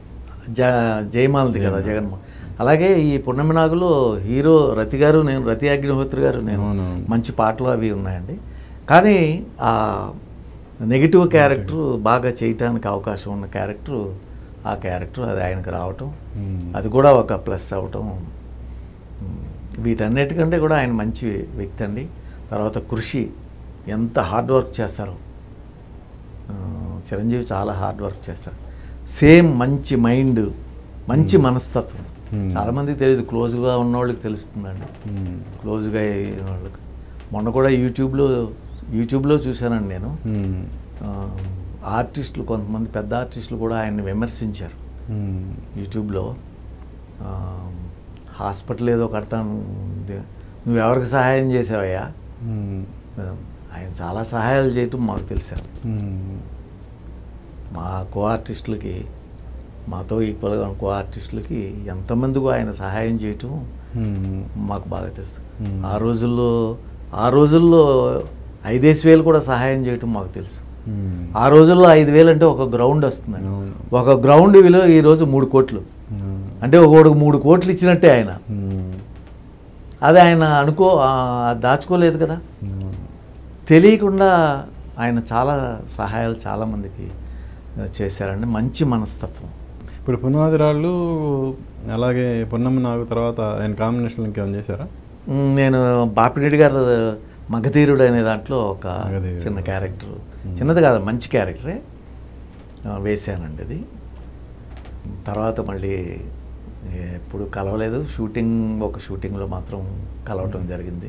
జయమాలది కదా జగన్మోహన్. అలాగే ఈ పున్నమినాగులో హీరో రతి గారు, నేను రతి అగ్నిహోత్రి గారు, నేను మంచి పాటలు అవి ఉన్నాయండి. కానీ ఆ నెగిటివ్ క్యారెక్టర్ బాగా చేయటానికి అవకాశం ఉన్న క్యారెక్టర్ ఆ క్యారెక్టర్ అది ఆయనకు రావటం, అది కూడా ఒక ప్లస్ అవటం. వీటన్నిటికంటే కూడా ఆయన మంచి వ్యక్తి అండి. తర్వాత కృషి, ఎంత హార్డ్ వర్క్ చేస్తారో చిరంజీవి, చాలా హార్డ్ వర్క్ చేస్తారు. సేమ్ మంచి మైండ్, మంచి మనస్తత్వం. చాలామందికి తెలియదు, క్లోజ్గా ఉన్నవాళ్ళకి తెలుస్తుందండి, క్లోజ్గా అయిన వాళ్ళకి. మొన్న కూడా యూట్యూబ్లో చూశానండి నేను, ఆర్టిస్టులు కొంతమంది పెద్ద ఆర్టిస్టులు కూడా ఆయన్ని విమర్శించారు యూట్యూబ్లో. హాస్పిటల్ ఏదో కడతాను, నువ్వెవరికి సహాయం చేసావయ్యా? ఆయన చాలా సహాయాలు చేయటం మాకు తెలిసారు. మా కో ఆర్టిస్టులకి, మాతో ఈక్వల్గా కో ఆర్టిస్టులకి ఎంతమందికో ఆయన సహాయం చేయటం మాకు బాగా తెలుసు. ఆ రోజుల్లో 5,000 కూడా సహాయం చేయటం మాకు తెలుసు. ఆ రోజుల్లో 5,000 అంటే ఒక గ్రౌండ్ వస్తుందండి. ఒక గ్రౌండ్ విలువ ఈరోజు 3 కోట్లు. అంటే ఒకడికి 3 కోట్లు ఇచ్చినట్టే ఆయన. అది ఆయన దాచుకోలేదు కదా. తెలియకుండా ఆయన చాలా సహాయాలు చాలామందికి చేశారండి. మంచి మనస్తత్వం. ఇప్పుడు పునాది రాళ్ళు అలాగే పున్నమ్మనాగు తర్వాత ఆయన కాంబినేషన్లు ఇంకేమైనా చేశారా? నేను బాపిరెడ్డి గారు మగధీరుడు అనే దాంట్లో ఒక చిన్న క్యారెక్టర్, చిన్నది కాదు మంచి క్యారెక్టరే వేశానండి. అది తర్వాత మళ్ళీ ఎప్పుడు కలవలేదు. ఒక షూటింగ్లో మాత్రం కలవటం జరిగింది.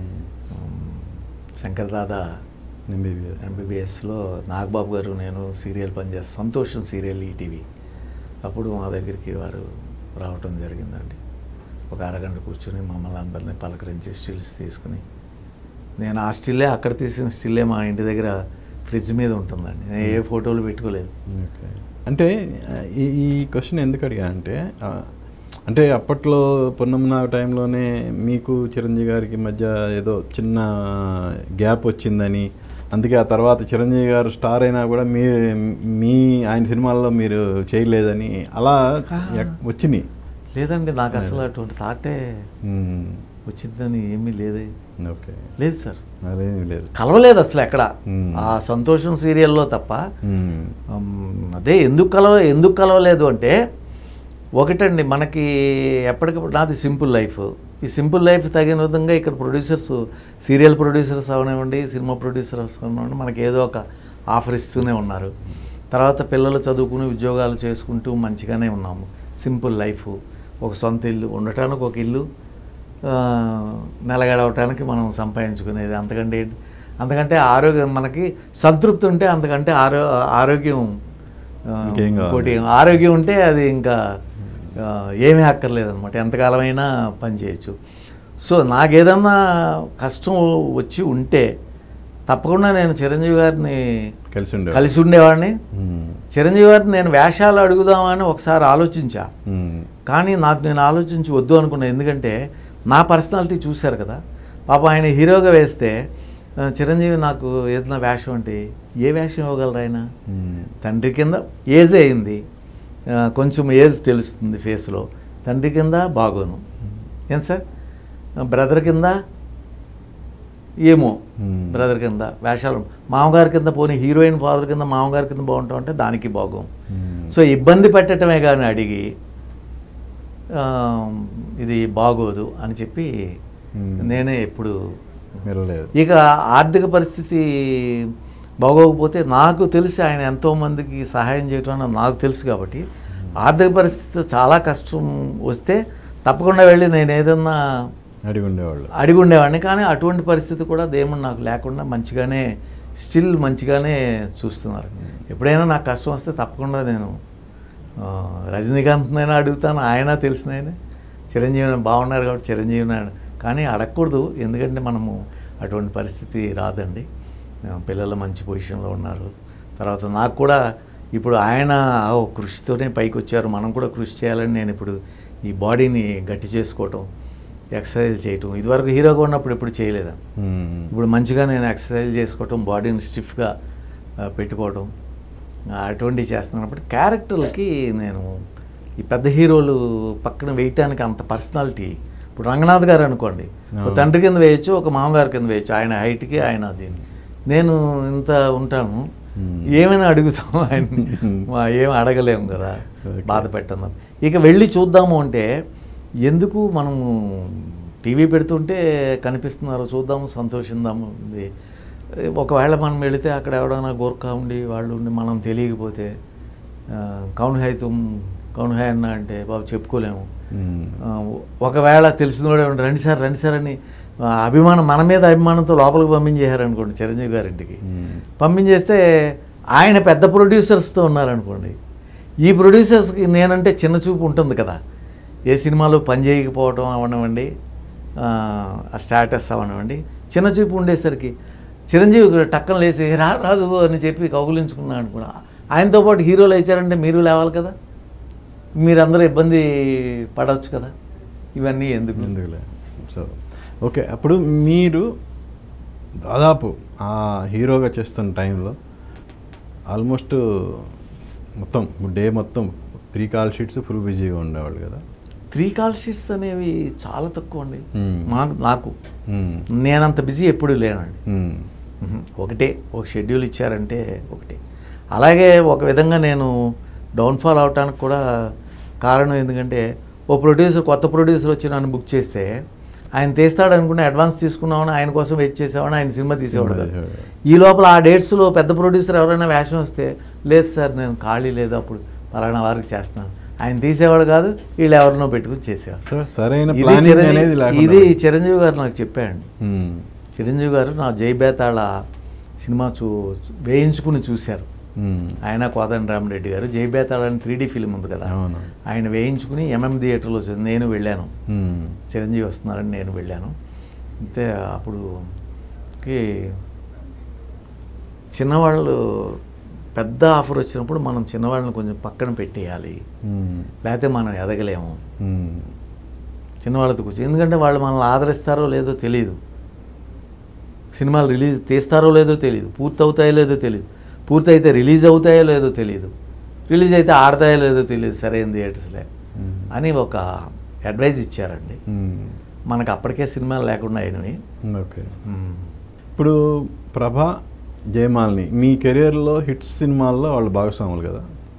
శంకర్ దాదా ఎంబీబీఎస్లో నాగబాబు గారు నేను సీరియల్ పనిచేస్తాను, సంతోషం సీరియల్ ఈటీవీ. అప్పుడు మా దగ్గరికి వారు రావటం జరిగిందండి. ఒక అరగంట కూర్చొని మమ్మల్ని అందరినీ పలకరించి స్టిల్స్ తీసుకుని, నేను ఆ స్టిల్లే, అక్కడ తీసిన స్టిల్లే మా ఇంటి దగ్గర ఫ్రిడ్జ్ మీద ఉంటుందండి. నేను ఏ ఫోటోలు పెట్టుకోలేదు. అంటే ఈ క్వశ్చన్ ఎందుకు అడిగా అంటే అప్పట్లో పున్నమ్మనాగు టైంలోనే మీకు చిరంజీవి గారికి మధ్య ఏదో చిన్న గ్యాప్ వచ్చిందని, అందుకే ఆ తర్వాత చిరంజీవి గారు స్టార్ అయినా కూడా ఆయన సినిమాల్లో మీరు చేయలేదని అలా వచ్చినాయి. లేదండి, నాకు అసలు అటువంటి థాటే వచ్చిందని ఏమీ లేదు. ఓకే, లేదు సార్, లేదు, కలవలేదు అసలు ఎక్కడ. ఆ సంతోషం సీరియల్లో తప్ప. అదే ఎందుకు కలవలేదు అంటే ఒకటండి, మనకి ఎప్పటికప్పుడు నాది సింపుల్ లైఫ్. ఈ సింపుల్ లైఫ్ తగిన విధంగా ఇక్కడ ప్రొడ్యూసర్స్, సీరియల్ ప్రొడ్యూసర్స్ అవనివ్వండి, సినిమా ప్రొడ్యూసర్స్ అవనివ్వండి, మనకి ఏదో ఒక ఆఫర్ ఇస్తూనే ఉన్నారు. తర్వాత పిల్లలు చదువుకుని ఉద్యోగాలు చేసుకుంటూ మంచిగానే ఉన్నాము. సింపుల్ లైఫ్, ఒక సొంత ఇల్లు, ఉండటానికి ఒక ఇల్లు, నెలగడవటానికి మనం సంపాదించుకునేది. అంతకంటే ఆరోగ్యం, మనకి సంతృప్తి ఉంటే అంతకంటే ఆరోగ్యం ఇంకోటి, ఆరోగ్యం ఉంటే అది ఇంకా ఏమీ అక్కర్లేదన్నమాట, ఎంతకాలమైనా పని చేయొచ్చు. సో నాకేదన్నా కష్టం వచ్చి ఉంటే తప్పకుండా నేను చిరంజీవి గారిని కలిసి ఉండేవాడిని. చిరంజీవి గారిని నేను వేషాలు అడుగుదామని ఒకసారి ఆలోచించా, కానీ నేను ఆలోచించి వద్దు అనుకున్నాను. ఎందుకంటే నా పర్సనాలిటీ చూశారు కదా, పాప ఆయన హీరోగా వేస్తే చిరంజీవి నాకు ఏదైనా వేషం అంటే ఏ వేషం ఇవ్వగలరు ఆయన? తండ్రి కింద ఏజ్ అయింది, కొంచెం ఏజ్ తెలుస్తుంది ఫేస్లో, తండ్రి కింద బాగోను, ఏం సార్, బ్రదర్ కింద ఏమో, బ్రదర్ కింద వేషాలు, మామగారి కింద పోనీ హీరోయిన్ ఫాదర్ కింద మామగారి కింద బాగుంటాం అంటే దానికి బాగోం. సో ఇబ్బంది పెట్టడమే కానీ అడిగి ఇది బాగోదు అని చెప్పి నేనే ఎప్పుడు. ఇక ఆర్థిక పరిస్థితి బాగోకపోతే నాకు తెలిసి ఆయన ఎంతోమందికి సహాయం చేయటం నాకు తెలుసు కాబట్టి, ఆర్థిక పరిస్థితి చాలా కష్టం వస్తే తప్పకుండా వెళ్ళి నేను ఏదన్నా అడిగి ఉండేవాడిని. కానీ అటువంటి పరిస్థితి కూడా దేవుడు నాకు లేకుండా మంచిగానే చూస్తున్నారు. ఎప్పుడైనా నాకు కష్టం వస్తే తప్పకుండా నేను రజనీకాంత్నైనా అడుగుతాను, ఆయన తెలిసిన ఆయన, చిరంజీవి బాగున్నారు కాబట్టి చిరంజీవి కానీ అడగకూడదు, ఎందుకంటే మనము అటువంటి పరిస్థితి రాదండి. పిల్లలు మంచి పొజిషన్లో ఉన్నారు. తర్వాత నాకు కూడా ఇప్పుడు ఆయన కృషితోనే పైకి వచ్చారు, మనం కూడా కృషి చేయాలని నేను ఇప్పుడు ఈ బాడీని గట్టి చేసుకోవటం, ఎక్సర్సైజ్ చేయటం, ఇదివరకు హీరోగా ఉన్నప్పుడు ఎప్పుడు చేయలేదు. ఇప్పుడు మంచిగా నేను ఎక్సర్సైజ్ చేసుకోవటం, బాడీని స్టిఫ్గా పెట్టుకోవటం అటువంటివి చేస్తున్నప్పుడు క్యారెక్టర్లకి నేను ఈ పెద్ద హీరోలు పక్కన వేయటానికి అంత పర్సనాలిటీ. ఇప్పుడు రంగనాథ్ గారు అనుకోండి, ఒక తండ్రి కింద వేయచ్చు, ఒక మామగారి కింద వేయచ్చు, ఆయన హైట్కి ఆయన దీన్ని. నేను ఇంత ఉంటాను, ఏమైనా అడుగుతాం, ఆయన ఏమి అడగలేము కదా, బాధ పెట్టడం. ఇక వెళ్ళి చూద్దాము అంటే ఎందుకు, మనము టీవీ పెడుతుంటే కనిపిస్తున్నారు, చూద్దాము, సంతోషిద్దాము. ఒకవేళ మనం వెళితే అక్కడ ఎవడైనా గోర్ఖా ఉండి వాళ్ళు ఉండి మనం తెలియకపోతే కౌన్ హై అన్న అంటే బాబు చెప్పుకోలేము. ఒకవేళ తెలిసినోడే రండి సార్ అని అభిమానం, మన మీద అభిమానంతో లోపలికి పంపించేశారనుకోండి, చిరంజీవి గారింటికి పంపించేస్తే ఆయన పెద్ద ప్రొడ్యూసర్స్తో ఉన్నారనుకోండి, ఈ ప్రొడ్యూసర్స్కి నేనంటే చిన్న చూపు ఉంటుంది కదా, ఏ సినిమాలో పని చేయకపోవటం అవనివ్వండి, ఆ స్టాటస్ అవనివ్వండి, చిన్న చూపు ఉండేసరికి చిరంజీవి టక్కన లేసి రాజు అని చెప్పి కౌగులించుకున్నాను అనుకున్నా. ఆయనతో పాటు హీరోలు ఇచ్చారంటే మీరు లేవాలి కదా, మీరందరూ ఇబ్బంది పడవచ్చు కదా, ఇవన్నీ ఎందుకులే. సో ఓకే, అప్పుడు మీరు దాదాపు ఆ హీరోగా చేస్తున్న టైంలో ఆల్మోస్ట్ మొత్తం డే మొత్తం 3 కాల్ షీట్స్ ఫుల్ బిజీగా ఉండేవాళ్ళు కదా. 3 కాల్ షీట్స్ అనేవి చాలా తక్కువ అండి నాకు. నేనంత బిజీ ఎప్పుడు లేనండి. ఒకటే ఒక షెడ్యూల్ ఇచ్చారంటే ఒకటే. అలాగే ఒక విధంగా నేను డౌన్ఫాల్ అవటానికి కూడా కారణం ఎందుకంటే, కొత్త ప్రొడ్యూసర్ వచ్చి నన్ను బుక్ చేస్తే ఆయన తీస్తాడు అనుకుంటే అడ్వాన్స్ తీసుకున్నామని ఆయన కోసం వెయిట్ చేసేవాడిని, ఆయన సినిమా తీసేవాడు కాదు. ఈ లోపల ఆ డేట్స్లో పెద్ద ప్రొడ్యూసర్ ఎవరైనా వేషం వస్తే, లేదు సార్ నేను ఖాళీ లేదు, అప్పుడు పలానా వారికి చేస్తున్నాను, ఆయన తీసేవాడు కాదు, వీళ్ళు ఎవరినో పెట్టుకుని చేసేవాడు. ఇది చిరంజీవి గారు నాకు చెప్పాడు. చిరంజీవి గారు నా జై బేతాళ సినిమా వేయించుకుని చూశారు. ఆయన కోదండరామరెడ్డి గారు జై బేతాళ అని 3D ఫిల్మ్ ఉంది కదా, ఆయన వేయించుకుని థియేటర్లో నేను వెళ్ళాను, చిరంజీవి వస్తున్నారని నేను వెళ్ళాను. అంతే అప్పుడు చిన్నవాళ్ళు పెద్ద ఆఫర్ వచ్చినప్పుడు మనం చిన్నవాళ్ళని కొంచెం పక్కన పెట్టేయాలి, లేకపోతే మనం ఎదగలేము. చిన్నవాళ్ళతో కూర్చొని, ఎందుకంటే వాళ్ళు మనల్ని ఆదరిస్తారో లేదో తెలియదు, సినిమాలు తీస్తారో లేదో తెలియదు, పూర్తవుతాయో లేదో తెలియదు, పూర్తయితే రిలీజ్ అవుతాయో లేదో తెలియదు, రిలీజ్ అయితే ఆడతాయో లేదో తెలియదు సరైన థియేటర్స్లే అని ఒక అడ్వైజ్ ఇచ్చారండి. మనకు అప్పటికే సినిమాలు లేకుండా అయినవి. ఓకే, ఇప్పుడు ప్రభా, జయమాలిని మీ కెరియర్లో హిట్స్ సినిమాల్లో వాళ్ళు భాగస్వాములు కదా.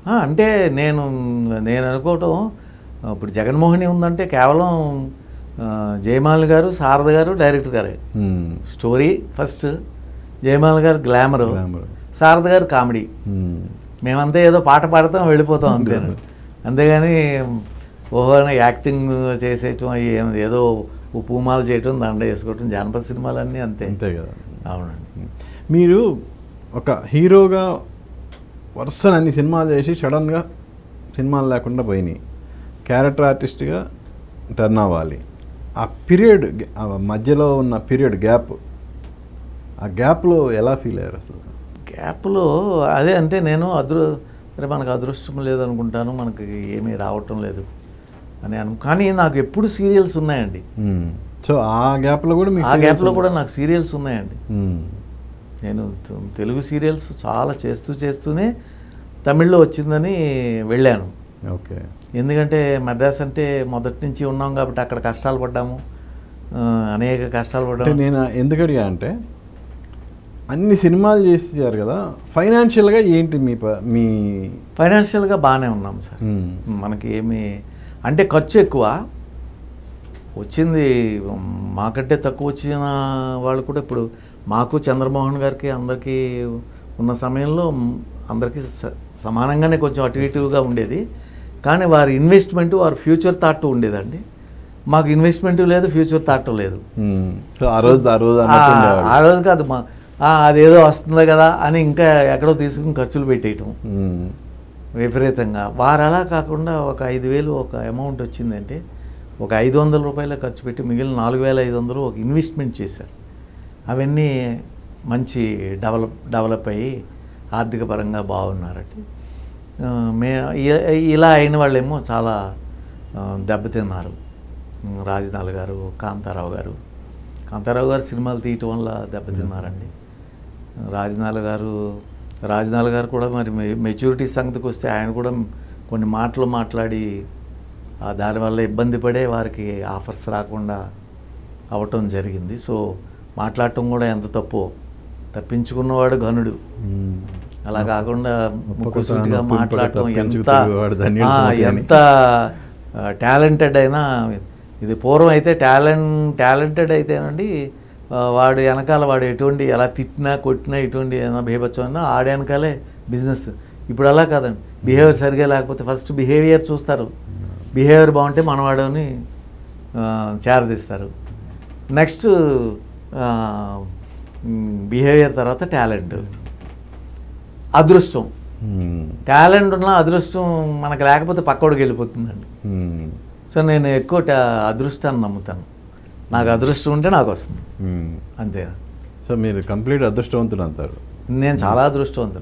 అంటే నేను అనుకోవటం ఇప్పుడు జగన్మోహిని ఉందంటే కేవలం జయమాల్ గారు, శారద గారు, డైరెక్టర్ గారే. స్టోరీ ఫస్ట్, జయమాల్ గారు గ్లామరు, శారద గారు కామెడీ. మేమంతా ఏదో పాట పాడతాం వెళ్ళిపోతాం అంతే. అంతేగాని ఓహో యాక్టింగ్ చేసేయటం, ఏదో పూమాలు చేయటం, దండ వేసుకోవటం, జానపద సినిమాలన్నీ అంతే. అంతే కదా. అవునండి. మీరు ఒక హీరోగా వరుసన అన్ని సినిమాలు చేసి సడన్గా సినిమాలు లేకుండా పోయినాయి, క్యారెక్టర్ ఆర్టిస్ట్గా టర్న్ అవ్వాలి. ఆ పీరియడ్, మధ్యలో ఉన్న పీరియడ్ గ్యాప్, ఆ గ్యాప్లో ఎలా ఫీల్ అయ్యారు అసలు? గ్యాప్లో అదే అంటే నేను మనకు అదృష్టం లేదనుకుంటాను, మనకి ఏమీ రావటం లేదు అని కానీ నాకు ఎప్పుడు సీరియల్స్ ఉన్నాయండి. సో ఆ గ్యాప్లో కూడా నాకు సీరియల్స్ ఉన్నాయండి. నేను తెలుగు సీరియల్స్ చాలా చేస్తూనే తమిళ్లో వచ్చిందని వెళ్ళాను. ఓకే. ఎందుకంటే మద్రాస్ అంటే మొదటి నుంచి ఉన్నాం కాబట్టి అక్కడ కష్టాలు పడ్డాము, అనేక కష్టాలు పడ్డాము. నేను ఎందుకు అడిగా అంటే అన్ని సినిమాలు చేసేసారు కదా, ఫైనాన్షియల్గా ఏంటి మీ ఫైనాన్షియల్గా బాగానే ఉన్నాం సార్. మనకి ఏమి అంటే ఖర్చు ఎక్కువ వచ్చింది, మాకంటే తక్కువ వచ్చిన వాళ్ళు కూడా ఇప్పుడు మాకు చంద్రమోహన్ గారికి అందరికీ ఉన్న సమయంలో అందరికీ సమానంగానే కొంచెం అటు ఇటుగా ఉండేది. కానీ వారి ఇన్వెస్ట్మెంట్, వారి ఫ్యూచర్ థాట్ ఉండేదండి. మాకు ఇన్వెస్ట్మెంట్ లేదు, ఫ్యూచర్ థాట్ లేదు. సో ఆ రోజు కాదు, అదేదో వస్తుంది కదా అని ఇంకా ఎక్కడో తీసుకుని ఖర్చులు పెట్టేయటం విపరీతంగా. వారు అలా కాకుండా ఒక 5,000 ఒక అమౌంట్ వచ్చిందంటే ఒక 500 రూపాయలు ఖర్చు పెట్టి మిగిలిన 4,500 ఒక ఇన్వెస్ట్మెంట్ చేశారు. అవన్నీ మంచి డెవలప్ అయ్యి ఆర్థిక పరంగా బాగున్నారంటే ఇలా అయిన వాళ్ళేమో చాలా దెబ్బతిన్నారు. రాజనాల్ గారు, కాంతారావు గారు సినిమాలు తీయటం వల్ల దెబ్బతిన్నారండి. రాజనాల్ గారు కూడా మరి మెచ్యూరిటీ సంగతికి వస్తే ఆయన కూడా కొన్ని మాటలు మాట్లాడి దానివల్ల ఇబ్బంది పడే వారికి ఆఫర్స్ రాకుండా అవటం జరిగింది. సో మాట్లాడటం కూడా ఎంత తప్పో, తప్పించుకున్నవాడు ఘనుడు. అలా కాకుండా ముక్కుసూటిగా మాట్లాడటం ఎంత టాలెంటెడ్ అయినా, ఇది పూర్వం అయితే టాలెంటెడ్ అయితేనండి వాడు వెనకాల వాడు ఎటువంటి ఎలా తిట్టినా కొట్టినా ఎటువంటి ఏదైనా బీభత్సమైనా ఆడే వెనకాలే బిజినెస్. ఇప్పుడు అలా కాదండి, బిహేవియర్ సరిగా లేకపోతే ఫస్ట్ బిహేవియర్ చూస్తారు, బిహేవియర్ బాగుంటే మనవాడని చేరదీస్తారు. నెక్స్ట్ బిహేవియర్ తర్వాత టాలెంట్, అదృష్టం. టాలెంట్ ఉన్న అదృష్టం మనకు లేకపోతే పక్కోడికి వెళ్ళిపోతుందండి. సో నేను ఎక్కువ అదృష్టాన్ని నమ్ముతాను. నాకు అదృష్టం ఉంటే నాకు వస్తుంది అంతే. సో మీరు కంప్లీట్ అదృష్టవంతుడు అంటారు? నేను చాలా అదృష్టవంతుడు,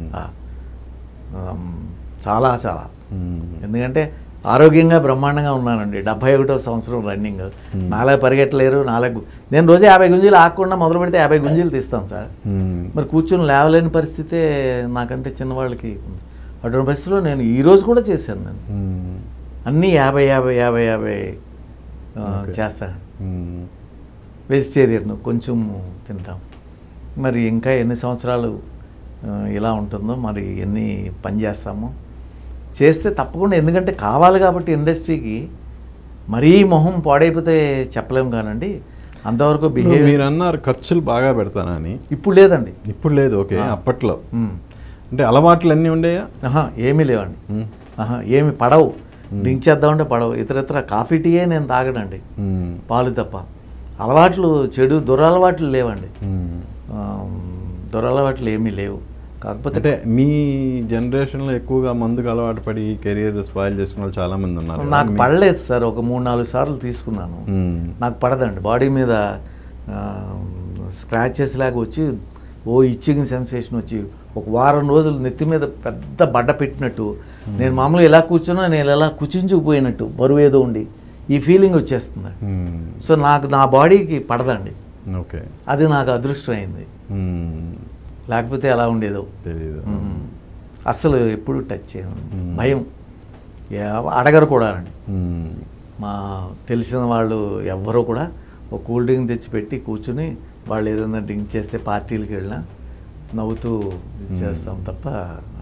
చాలా. ఎందుకంటే ఆరోగ్యంగా బ్రహ్మాండంగా ఉన్నానండి. 71వ సంవత్సరం రన్నింగ్. నాలుగు పరిగెట్టలేరు, నేను రోజు 50 గుంజీలు ఆకుండా మొదలు పెడితే 50 గుంజీలు తీస్తాను సార్. మరి కూర్చొని లేవలేని పరిస్థితే నాకంటే చిన్నవాళ్ళకి. అటువంటి పరిస్థితిలో నేను ఈరోజు కూడా చేశాను. నేను అన్నీ 50 చేస్తాను. వెజిటేరియన్ కొంచెం తింటాం. మరి ఇంకా ఎన్ని సంవత్సరాలు ఇలా ఉంటుందో, మరి ఎన్ని పని చేస్తామో చేస్తే తప్పకుండా. ఎందుకంటే కావాలి కాబట్టి ఇండస్ట్రీకి. మరీ మొహం పాడైపోతే చెప్పలేము కానండి, అంతవరకు బిహేవియర్. మీరు అన్నారు ఖర్చులు బాగా పెడతానని. ఇప్పుడు లేదండి. ఇప్పుడు లేదు. ఓకే. అప్పట్లో అంటే అలవాట్లు అన్నీ ఉండేయా? ఏమీ లేవండి. ఏమి పడవు. డ్రింక్ చేద్దామంటే పడవు. ఇతరత్ర కాఫీ టీయే నేను తాగడండి, పాలు తప్ప. అలవాట్లు దురలవాట్లు లేవండి. దురలవాట్లు ఏమీ లేవు. కాకపోతే అంటే మీ జనరేషన్లో ఎక్కువగా మందుకు అలవాటు పడి కెరీర్ స్పాయిల్ చేసుకున్న వాళ్ళు చాలామంది ఉన్నారు. నాకు పడలేదు సార్. ఒక 3-4 సార్లు తీసుకున్నాను, నాకు పడదండి. బాడీ మీద స్క్రాచెస్ లాగా వచ్చి ఇచ్చింగ్ సెన్సేషన్ వచ్చి ఒక వారం రోజులు నెత్తి మీద పెద్ద బడ్డ పెట్టినట్టు, నేను మామూలుగా ఎలా కూర్చున్నా నేను ఎలా కుచించుకుపోయినట్టు బరువు ఏదో ఉండి ఈ ఫీలింగ్ వచ్చేస్తుంది. సో నా బాడీకి పడదండి. ఓకే. అది నాకు అదృష్టం అయింది. లేకపోతే ఎలా ఉండేదో తెలియదు. అస్సలు ఎప్పుడు టచ్ చేయను. భయం. అడగరు కూడా అండి. మా తెలిసిన వాళ్ళు ఎవ్వరూ కూడా ఒక కూల్ డ్రింక్ తెచ్చిపెట్టి కూర్చుని వాళ్ళు ఏదైనా డ్రింక్ చేస్తే పార్టీలకు వెళ్ళినా నవ్వుతూ చేస్తాం తప్ప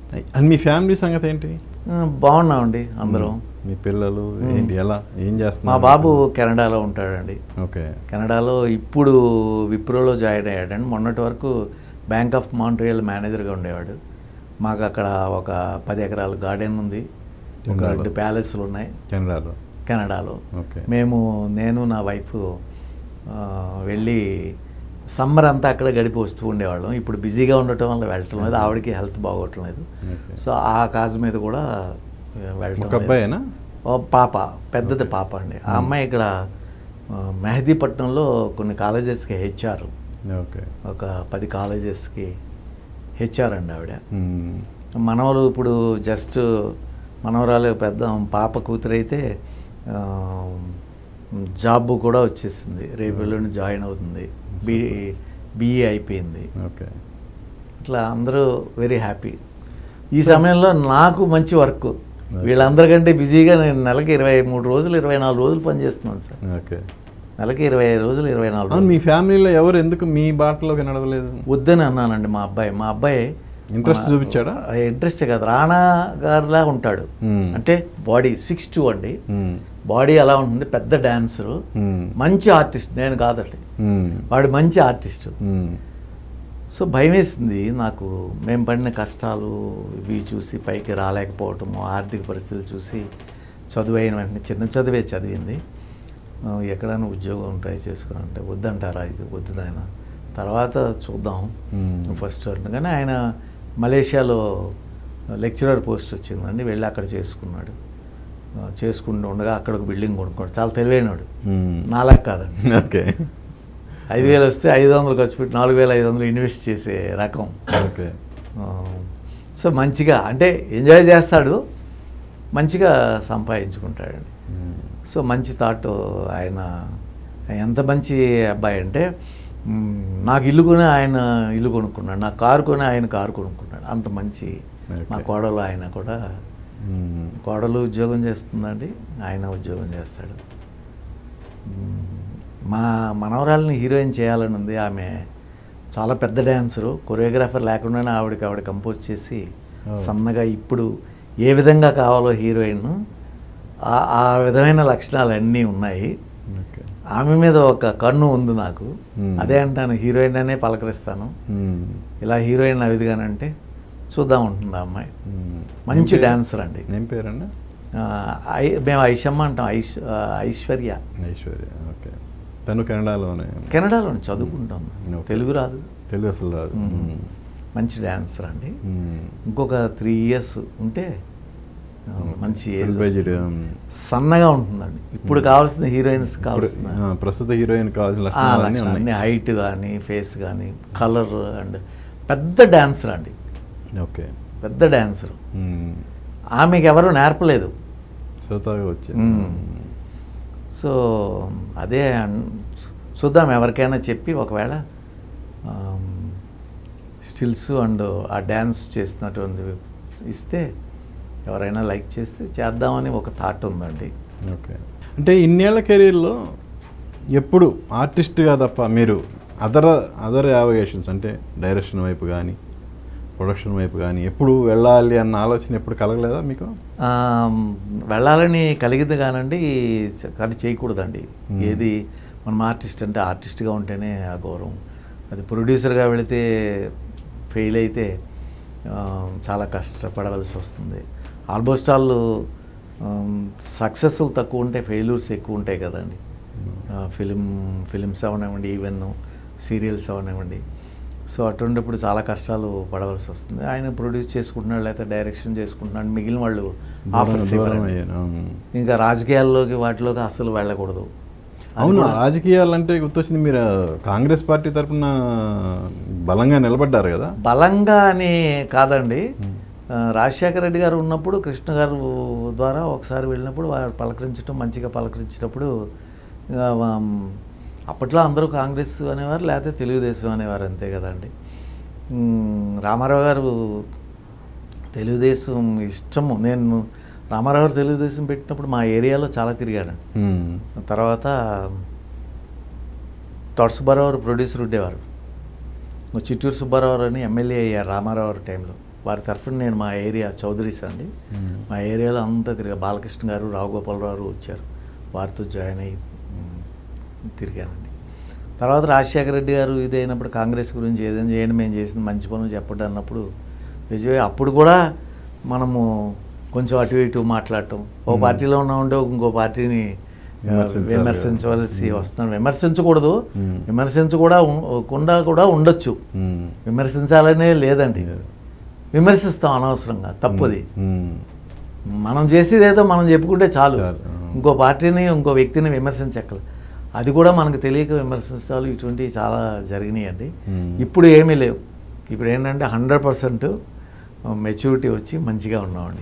అని మీ ఫ్యామిలీ సంగతి ఏంటి? బాగున్నామండి అందరం. మీ పిల్లలు ఏంటి, ఎలా ఏం చేస్తున్నారు? మా బాబు కెనడాలో ఉంటాడండి. ఓకే. కెనడాలో ఇప్పుడు విప్రోలో జాయిన్ అయ్యాడండి. మొన్నటి వరకు బ్యాంక్ ఆఫ్ మాంట్రియల్ మేనేజర్గా ఉండేవాడు. మాకు అక్కడ ఒక 10 ఎకరాల గార్డెన్ ఉంది, ఒక 2 ప్యాలెస్లు ఉన్నాయి కెనడాలో. నేను నా వైఫ్ వెళ్ళి సమ్మర్ అంతా అక్కడ గడిపి వస్తూ ఉండేవాళ్ళం. ఇప్పుడు బిజీగా ఉండటం వల్ల వెళ్ళటం లేదు, ఆవిడకి హెల్త్ బాగోట్లేదు. సో ఆ కాజ్ మీద కూడా వెళ్ళటం. పాప, పెద్దది పాప అండి. ఆ అమ్మాయి ఇక్కడ మెహదీపట్నంలో కొన్ని కాలేజెస్కి హెచ్ఆర్, ఒక 10 కాలేజెస్కి హెచ్ఆర్ అండి ఆవిడ. మనవరు ఇప్పుడు జస్ట్ మనవరాలు పెద్ద పాప కూతురైతే జాబ్ కూడా వచ్చేసింది, రేపు ఎల్లుండి జాయిన్ అవుతుంది, బిఏ అయిపోయింది. ఇట్లా అందరూ వెరీ హ్యాపీ. ఈ సమయంలో నాకు మంచి వర్క్, వీళ్ళందరికంటే బిజీగా నేను నెలకి 23 రోజులు 24 రోజులు పనిచేస్తున్నాను సార్. నెలకి 25 రోజులు 24 రోజులు. మీ ఫ్యామిలీలో ఎవరు ఎందుకు మీ బాటలోకి నడవలేదు? వద్దని అన్నానండి. మా అబ్బాయి ఇంట్రెస్ట్ చూపించాడా? ఇంట్రెస్ట్ కాదు, రాణా గారిలా ఉంటాడు. అంటే బాడీ 6'2" అండి, బాడీ అలా ఉంటుంది, పెద్ద డాన్సరు, మంచి ఆర్టిస్ట్. నేను కాదండి, వాడు మంచి ఆర్టిస్ట్. సో భయం వేసింది నాకు, మేము పడిన కష్టాలు ఇవి చూసి పైకి రాలేకపోవటము, ఆర్థిక పరిస్థితులు చూసి. చదువు అయిన వెంటనే చిన్న చదివే చదివింది, ఎక్కడైనా ఉద్యోగం ట్రై చేసుకోవాలంటే వద్దంటారా, ఇది వద్దు నాయన, తర్వాత చూద్దాం ఫస్ట్ అంటు. కానీ ఆయన మలేషియాలో లెక్చరర్ పోస్ట్ వచ్చిందండి, వెళ్ళి అక్కడ చేసుకుంటూ ఉండగా అక్కడ ఒక బిల్డింగ్ కొనుక్కోడు. చాలా తెలివైనవాడు, నాలా కాదండి. ఓకే. 5,000 వస్తే 500 ఖర్చు పెట్టి 4,500 ఇన్వెస్ట్ చేసే రకం. ఓకే. సో మంచిగా అంటే ఎంజాయ్ చేస్తాడు, మంచిగా సంపాదించుకుంటాడండి. సో మంచి థాట్ ఆయన. ఎంత మంచి అబ్బాయి అంటే, నాకు ఇల్లు కొని ఆయన ఇల్లు కొనుక్కున్నాడు, నాకు కారు కొని ఆయన కారు కొనుక్కున్నాడు. అంత మంచి. మా కోడలు ఆయన కూడా, కోడలు ఉద్యోగం చేస్తుందండి, ఆయన ఉద్యోగం చేస్తాడు. మా మనవరాలని హీరోయిన్ చేయాలని ఉంది. ఆమె చాలా పెద్ద డ్యాన్సరు, కొరియోగ్రాఫర్ లేకుండానే ఆవిడ కంపోజ్ చేసి సన్నగా ఇప్పుడు ఏ విధంగా కావాలో హీరోయిన్, ఆ విధమైన లక్షణాలు అన్నీ ఉన్నాయి. ఆమె మీద ఒక కన్ను ఉంది నాకు. అదే అంటాను, హీరోయిన్ అనే పలకరిస్తాను. ఇలా హీరోయిన్ అవిదిగానంటే చూద్దాం ఉంటుంది ఆ అమ్మాయి. మంచి డాన్సర్ అండి. ఏం పేరండి? మేము ఐషమ్మ అంటాం, ఐశ్వర్య. ఓకే. తను కెనడాలోనే చదువుకుంటాం. తెలుగు రాదు, తెలుగు అసలు రాదు. మంచి డాన్సర్ అండి. ఇంకొక 3 years ఉంటే మంచి సన్నగా ఉంటుందండి. ఇప్పుడు కావాల్సిన హీరోయిన్స్ కావాల్సిన, ప్రస్తుత హీరోయిన్ కావాల్సిన హైట్ కానీ ఫేస్ కానీ కలర్ అండ్ పెద్ద డాన్సర్ అండి. ఓకే. పెద్ద డాన్సర్. ఆమెకి ఎవరు నేర్పలేదు, స్వతహాగా వచ్చింది. సో అదే చూద్దాం, ఎవరికైనా చెప్పి ఒకవేళ స్టిల్స్ అండ్ ఆ డ్యాన్స్ చేస్తున్నటువంటి ఇస్తే, ఎవరైనా లైక్ చేస్తే చేద్దామని ఒక థాట్ ఉందండి. ఓకే. అంటే ఇన్నేళ్ల కెరీర్లో ఎప్పుడు ఆర్టిస్ట్గా తప్ప మీరు అదర్ యావిగేషన్స్ అంటే డైరెక్షన్ వైపు కానీ ప్రొడక్షన్ వైపు కానీ ఎప్పుడు వెళ్ళాలి అన్న ఆలోచన ఎప్పుడు కలగలేదా మీకు? వెళ్ళాలని కలిగింది కానండి, కానీ చేయకూడదండి. ఏది మనం ఆర్టిస్ట్ అంటే ఆర్టిస్ట్గా ఉంటేనే ఆ గౌరవం. అది ప్రొడ్యూసర్గా వెళితే ఫెయిల్ అయితే చాలా కష్టపడవలసి వస్తుంది. ఆల్మోస్ట్ ఆల్ సక్సెస్లు తక్కువ ఉంటాయి, ఫెయిల్యూర్స్ ఎక్కువ ఉంటాయి కదండి. ఫిలిమ్స్ అవనివ్వండి, ఈవెన్ సీరియల్స్ అవనివ్వండి. సో అటువంటిప్పుడు చాలా కష్టాలు పడవలసి వస్తుంది. ఆయన ప్రొడ్యూస్ చేసుకుంటున్నాడు, లేకపోతే డైరెక్షన్ చేసుకుంటున్నాడు, మిగిలిన వాళ్ళు ఆఫర్స్ ఇవ్వరు. ఇంకా రాజకీయాల్లోకి వాటిలోకి అసలు వెళ్ళకూడదు. అవును, రాజకీయాలంటే గుర్తొచ్చింది, మీరు కాంగ్రెస్ పార్టీ తరఫున బలంగా నిలబడ్డారు కదా? బలంగా అని కాదండి, రాజశేఖర రెడ్డి గారు ఉన్నప్పుడు కృష్ణ గారు ద్వారా ఒకసారి వెళ్ళినప్పుడు వారు పలకరించడం, మంచిగా పలకరించినప్పుడు అప్పట్లో అందరూ కాంగ్రెస్ అనేవారు, లేకపోతే తెలుగుదేశం అనేవారు, అంతే కదండి. రామారావు గారు తెలుగుదేశం ఇష్టము. నేను రామారావు గారు తెలుగుదేశం పెట్టినప్పుడు మా ఏరియాలో చాలా తిరిగాను. తర్వాత తోట సుబ్బారావు ప్రొడ్యూసర్ ఉండేవారు, చిట్టూరు సుబ్బారావు అని ఎమ్మెల్యే అయ్యారు రామారావు టైంలో. వారి తరఫున నేను మా ఏరియా చౌదరీస్ అండి, మా ఏరియాలో అంతా తిరిగా. బాలకృష్ణ గారు, రావుగోపాలరావు వచ్చారు, వారితో జాయిన్ అయ్యి తిరిగానండి. తర్వాత రాజశేఖర రెడ్డి గారు ఇదైనప్పుడు కాంగ్రెస్ గురించి ఏదైనా చేయండి, మేము చేసింది మంచి పనులు చెప్పడం అన్నప్పుడు విజయ్ అప్పుడు కూడా మనము కొంచెం అటు ఇటు మాట్లాడటం, ఓ పార్టీలో ఉన్నామంటే ఇంకో పార్టీని విమర్శించవలసి వస్తున్నాం. విమర్శించకూడదు, విమర్శించకుండా కూడా ఉండొచ్చు, విమర్శించాలనే లేదండి, విమర్శిస్తాం అనవసరంగా, తప్పుది. మనం చేసేది ఏదో మనం చెప్పుకుంటే చాలు, ఇంకో పార్టీని ఇంకో వ్యక్తిని విమర్శించక్కల. అది కూడా మనకు తెలియక విమర్శించాలి, ఇటువంటివి చాలా జరిగినాయండి. ఇప్పుడు ఏమీ లేవు. ఇప్పుడు ఏంటంటే 100% మెచ్యూరిటీ వచ్చి మంచిగా ఉన్నామండి.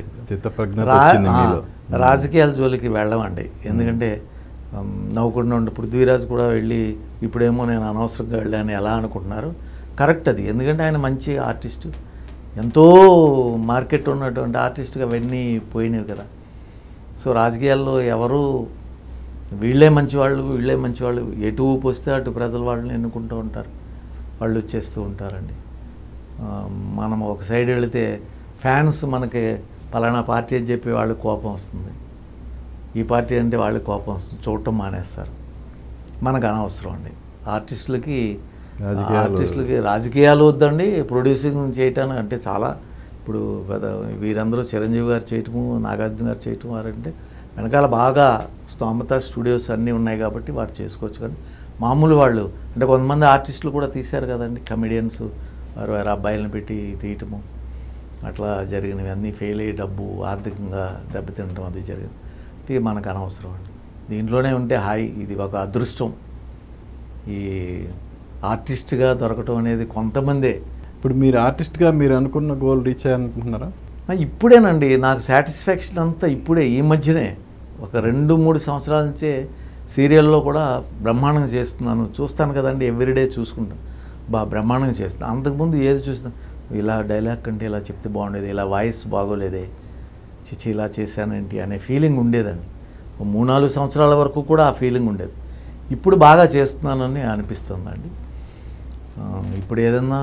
రాజకీయాల జోలికి వెళ్ళమండి. ఎందుకంటే నవ్వుకుండా ఉండే పృథ్వీరాజ్ కూడా వెళ్ళి ఇప్పుడేమో నేను అనవసరంగా వెళ్ళాను ఎలా అనుకుంటున్నారు, కరెక్ట్ అది. ఎందుకంటే ఆయన మంచి ఆర్టిస్టు, ఎంతో మార్కెట్ ఉన్నటువంటి ఆర్టిస్ట్గా అవన్నీ పోయినవి కదా. సో రాజకీయాల్లో ఎవరు వీళ్ళే మంచివాళ్ళు ఎటు ఊపు వస్తే అటు ప్రజలు వాళ్ళని ఎన్నుకుంటూ ఉంటారు, వాళ్ళు వచ్చేస్తూ ఉంటారండి. మనం ఒక సైడ్ వెళితే ఫ్యాన్స్ మనకి పలానా పార్టీ అని చెప్పి వాళ్ళకి కోపం వస్తుంది, ఈ పార్టీ అంటే వాళ్ళకి కోపం వస్తుంది, చూడటం మానేస్తారు. మనకు అనవసరం అండి. ఆర్టిస్టులకి రాజకీయాలు వద్దండి, ప్రొడ్యూసింగ్ చేయటానికి అంటే చాలా ఇప్పుడు వీరందరూ చిరంజీవి గారు చేయటము, నాగార్జున గారు చేయటం వారంటే వెనకాల బాగా స్తోమత స్టూడియోస్ అన్నీ ఉన్నాయి కాబట్టి వారు చేసుకోవచ్చు. కానీ మామూలు వాళ్ళు అంటే కొంతమంది ఆర్టిస్టులు కూడా తీశారు కదండి, కమెడియన్స్, వారు అబ్బాయిలను పెట్టి తీయటము అట్లా జరిగినవి అన్నీ ఫెయిల్ అయ్యి డబ్బు ఆర్థికంగా దెబ్బతినడం అది జరిగింది. ఇది మనకు అనవసరం అండి. దీంట్లోనే ఉంటే హాయ్, ఇది ఒక అదృష్టం. ఈ ఆర్టిస్ట్గా దొరకటం అనేది కొంతమందే. ఇప్పుడు మీరు ఆర్టిస్ట్గా మీరు అనుకున్న గోల్ రీచ్ అయ్యాలనుకుంటున్నారా? ఇప్పుడేనండి నాకు సాటిస్ఫాక్షన్ అంతా ఇప్పుడే, ఈ మధ్యనే ఒక 2-3 సంవత్సరాల నుంచే సీరియల్లో కూడా బ్రహ్మాండంగా చేస్తున్నాను. చూస్తాను కదండి, ఎవ్రీడే చూసుకుంటాను, బ్రహ్మాండంగా చేస్తాను. అంతకుముందు ఏది చూస్తాను, ఇలా డైలాగ్ కంటే ఇలా చెప్తే బాగుండేది, ఇలా వాయిస్ బాగోలేదే, చిచి ఇలా చేశానేంటి అనే ఫీలింగ్ ఉండేదండి. 3-4 సంవత్సరాల వరకు కూడా ఆ ఫీలింగ్ ఉండేది. ఇప్పుడు బాగా చేస్తున్నానని అనిపిస్తుందండి. ఇప్పుడు ఏదన్నా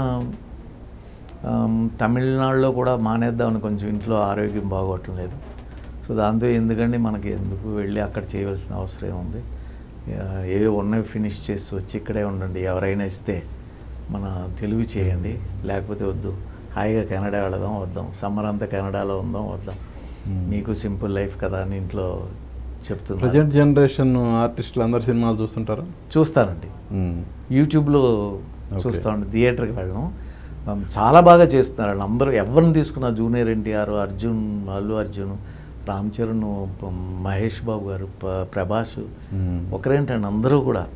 తమిళనాడులో కూడా మానేద్దామని కొంచెం ఇంట్లో ఆరోగ్యం బాగోవటం లేదు. సో దాంతో ఎందుకండి మనకి ఎందుకు వెళ్ళి అక్కడ చేయవలసిన అవసరం ఏముంది, ఏవో ఉన్నవి ఫినిష్ చేసి వచ్చి ఇక్కడే ఉండండి, ఎవరైనా ఇస్తే మన తెలుగు చేయండి, లేకపోతే వద్దు, హాయిగా కెనడా వెళదాం వద్దాం, సమ్మర్ అంతా కెనడాలో ఉందాం వద్దాం, మీకు సింపుల్ లైఫ్ కదా అని ఇంట్లో చెప్తున్నారు. ప్రజెంట్ జనరేషన్ ఆర్టిస్టులు అందరు సినిమాలు చూస్తుంటారు? చూస్తానండి, యూట్యూబ్లో చూస్తామండి, థియేటర్కి వెళ్ళడం చాలా బాగా చేస్తున్నారు అందరూ. ఎవరిని తీసుకున్నా జూనియర్ ఎన్టీఆర్, అర్జున్, అల్లు అర్జున్, రామ్ చరణ్, మహేష్ బాబు గారు, ప్రభాస్, ఒకరేంటండి అందరూ కూడా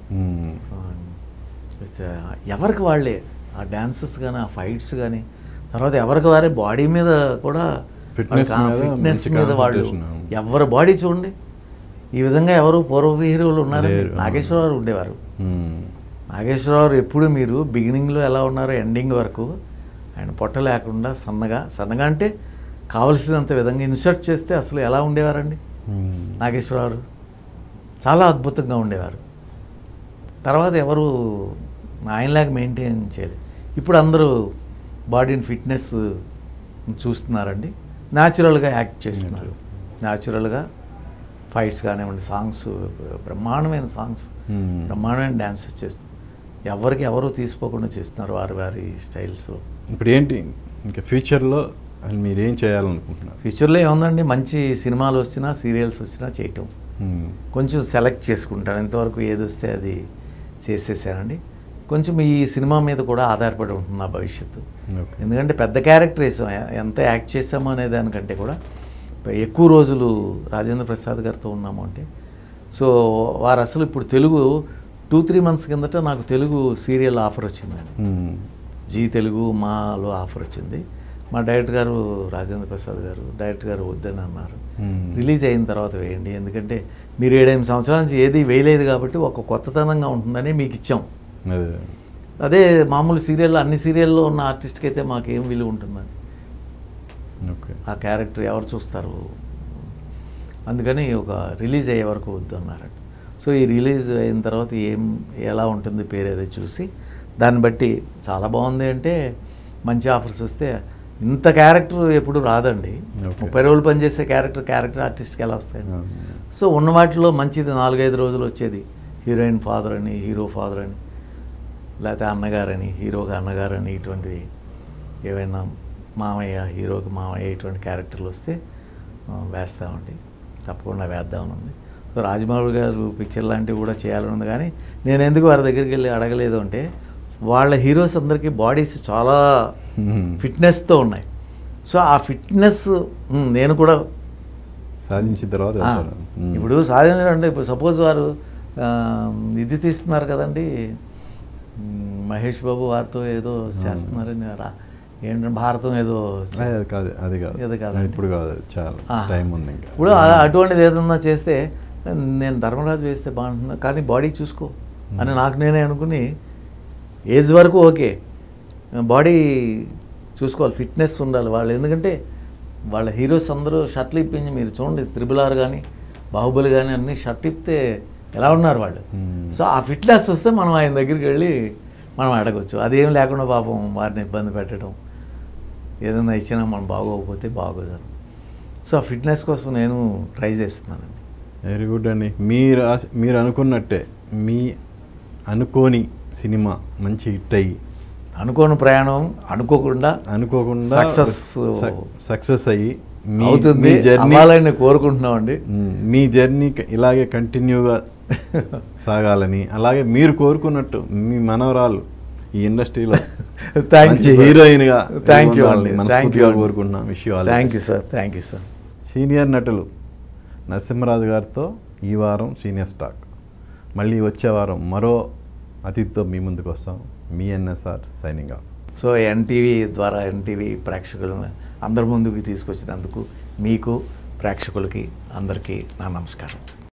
ఎవరికి వాళ్ళే ఆ డ్యాన్సెస్ కానీ ఆ ఫైట్స్ కానీ, తర్వాత ఎవరికి వారే బాడీ మీద కూడా ఫిట్నెస్ మీద వాళ్ళు ఎవరి బాడీ చూడండి. ఈ విధంగా ఎవరు పూర్వ హీరోలు ఉన్నారు? నాగేశ్వరరావు ఉండేవారు. నాగేశ్వరరావు ఎప్పుడు మీరు బిగినింగ్లో ఎలా ఉన్నారో ఎండింగ్ వరకు ఆయన పొట్ట లేకుండా సన్నగా అంటే కావలసినంత విధంగా ఇన్సర్ట్ చేస్తే అసలు ఎలా ఉండేవారండి నాగేశ్వరరావు? చాలా అద్భుతంగా ఉండేవారు. తర్వాత ఎవరు ఆయనలాగా మెయింటైన్ చేయలేదు. ఇప్పుడు అందరూ బాడీని ఫిట్నెస్ చూస్తున్నారండి, న్యాచురల్గా యాక్ట్ చేస్తున్నారు, న్యాచురల్గా ఫైట్స్ కానివ్వండి, సాంగ్స్, బ్రహ్మాండమైన సాంగ్స్, బ్రహ్మాండమైన డ్యాన్సెస్ చేస్తున్నారు. ఎవరు తీసుకోకుండా చేస్తున్నారు వారి స్టైల్స్. ఇప్పుడు ఏంటి ఇంకా ఫ్యూచర్లో మీరేం చేయాలనుకుంటున్నారు? ఫ్యూచర్లో ఏముందండి, మంచి సినిమాలు వచ్చినా సీరియల్స్ వచ్చినా చేయటం, కొంచెం సెలెక్ట్ చేసుకుంటాను. ఇంతవరకు ఏది వస్తే అది చేసేసానండి. కొంచెం ఈ సినిమా మీద కూడా ఆధారపడి ఉంటుంది నా భవిష్యత్తు. ఎందుకంటే పెద్ద క్యారెక్టర్ వేసాం, ఎంత యాక్ట్ చేసామో అనే దానికంటే కూడా ఎక్కువ రోజులు రాజేంద్ర ప్రసాద్ గారితో ఉన్నాము అంటే. సో వారు అసలు ఇప్పుడు తెలుగు 2-3 months కిందట నాకు తెలుగు సీరియల్ ఆఫర్ వచ్చిందండి, జీ తెలుగు మాలో ఆఫర్ వచ్చింది. మా డైరెక్టర్ గారు రాజేంద్ర ప్రసాద్ గారు, డైరెక్టర్ గారు వద్దని అన్నారు, రిలీజ్ అయిన తర్వాత వేయండి, ఎందుకంటే మీరు 7-8 సంవత్సరాల నుంచి ఏది వేయలేదు కాబట్టి ఒక కొత్తతనంగా ఉంటుందని మీకు ఇచ్చాం. అదే మామూలు సీరియల్లో అన్ని సీరియల్లో ఉన్న ఆర్టిస్ట్కి అయితే మాకేం విలువ ఉంటుందని, ఆ క్యారెక్టర్ ఎవరు చూస్తారు, అందుకని ఒక రిలీజ్ అయ్యే వరకు వద్దు అన్నారంట. సో ఈ రిలీజ్ అయిన తర్వాత ఎలా ఉంటుంది పేరు ఏదో చూసి దాన్ని బట్టి చాలా బాగుంది అంటే మంచి ఆఫర్స్ వస్తే ఇంత క్యారెక్టర్ ఎప్పుడు రాదండి. Okay. 30 రోజులు పనిచేసే క్యారెక్టర్ ఆర్టిస్ట్కి ఎలా వస్తాయండి? సో ఉన్న వాటిలో మంచిది 4-5 రోజులు వచ్చేది. హీరోయిన్ ఫాదర్ అని, హీరో ఫాదర్ అని, లేకపోతే అన్నగారని, హీరోకి అన్నగారని, ఇటువంటివి ఏవైనా మామయ్య, హీరోకి మామయ్య ఇటువంటి క్యారెక్టర్లు వస్తే వేస్తామండి. తప్పకుండా వేద్దామని ఉంది. సో రాజమౌళి గారు పిక్చర్ లాంటివి కూడా చేయాలని ఉంది. కానీ నేను ఎందుకు వారి దగ్గరికి వెళ్ళి అడగలేదు అంటే, వాళ్ళ హీరోస్ అందరికీ బాడీస్ చాలా ఫిట్నెస్తో ఉన్నాయి. సో ఆ ఫిట్నెస్ నేను కూడా సాధించిన తర్వాత ఇప్పుడు సాధించాలంటే, ఇప్పుడు సపోజ్ వారు ఇది తీస్తున్నారు కదండి, మహేష్ బాబు వారితో ఏదో చేస్తున్నారని ఏంటంటే భారతం ఏదో కాదు, అది కాదు, ఇప్పుడు కాదు, చాలా టైం ఉంది. ఇంకా ఇప్పుడు అటువంటిది ఏదన్నా చేస్తే నేను ధర్మరాజు వేస్తే బాగుంటుందా, కానీ బాడీ చూసుకో అని నాకు నేనే అనుకుని, ఏజ్ వరకు ఓకే, బాడీ చూసుకోవాలి, ఫిట్నెస్ ఉండాలి వాళ్ళు. ఎందుకంటే వాళ్ళ హీరోస్ అందరూ షర్ట్లు ఇప్పించి మీరు చూడండి, త్రిబుల్ కానీ బాహుబలి కానీ అన్నీ షర్ట్ ఇప్పితే ఎలా ఉన్నారు వాళ్ళు. సో ఆ ఫిట్నెస్ వస్తే మనం ఆయన దగ్గరికి వెళ్ళి మనం అడగవచ్చు. అదేం లేకుండా పాపం వారిని ఇబ్బంది పెట్టడం, ఏదైనా ఇచ్చినా మనం బాగోకపోతే బాగోదు. సో ఆ ఫిట్నెస్ కోసం నేను ట్రై చేస్తున్నానండి. వెరీ గుడ్ అండి. మీరు అనుకున్నట్టే మీ అనుకోని సినిమా మంచి హిట్ అయ్యి, అనుకోని ప్రయాణం అనుకోకుండా సక్సెస్ అయ్యి మీ జర్నీ కోరుకుంటున్నామండి. మీ జర్నీ ఇలాగే కంటిన్యూగా సాగాలని, అలాగే మీరు కోరుకున్నట్టు మీ మనవరాలు ఈ ఇండస్ట్రీలో మంచి హీరోయిన్గా మనస్ఫూర్తిగా కోరుకుంటున్నాం. Thank you sir, thank you sir. Senior నటులు నరసింహరాజు గారితో ఈ వారం సీనియర్ స్టాక్. మళ్ళీ వచ్చే వారం మరో అతిథితో మీ ముందుకు వస్తాం. మీ NSR signing off. So NTV ద్వారా ఎన్టీవీ ప్రేక్షకులను అందరి ముందుకు తీసుకొచ్చినందుకు మీకు, ప్రేక్షకులకి అందరికీ నా నమస్కారం.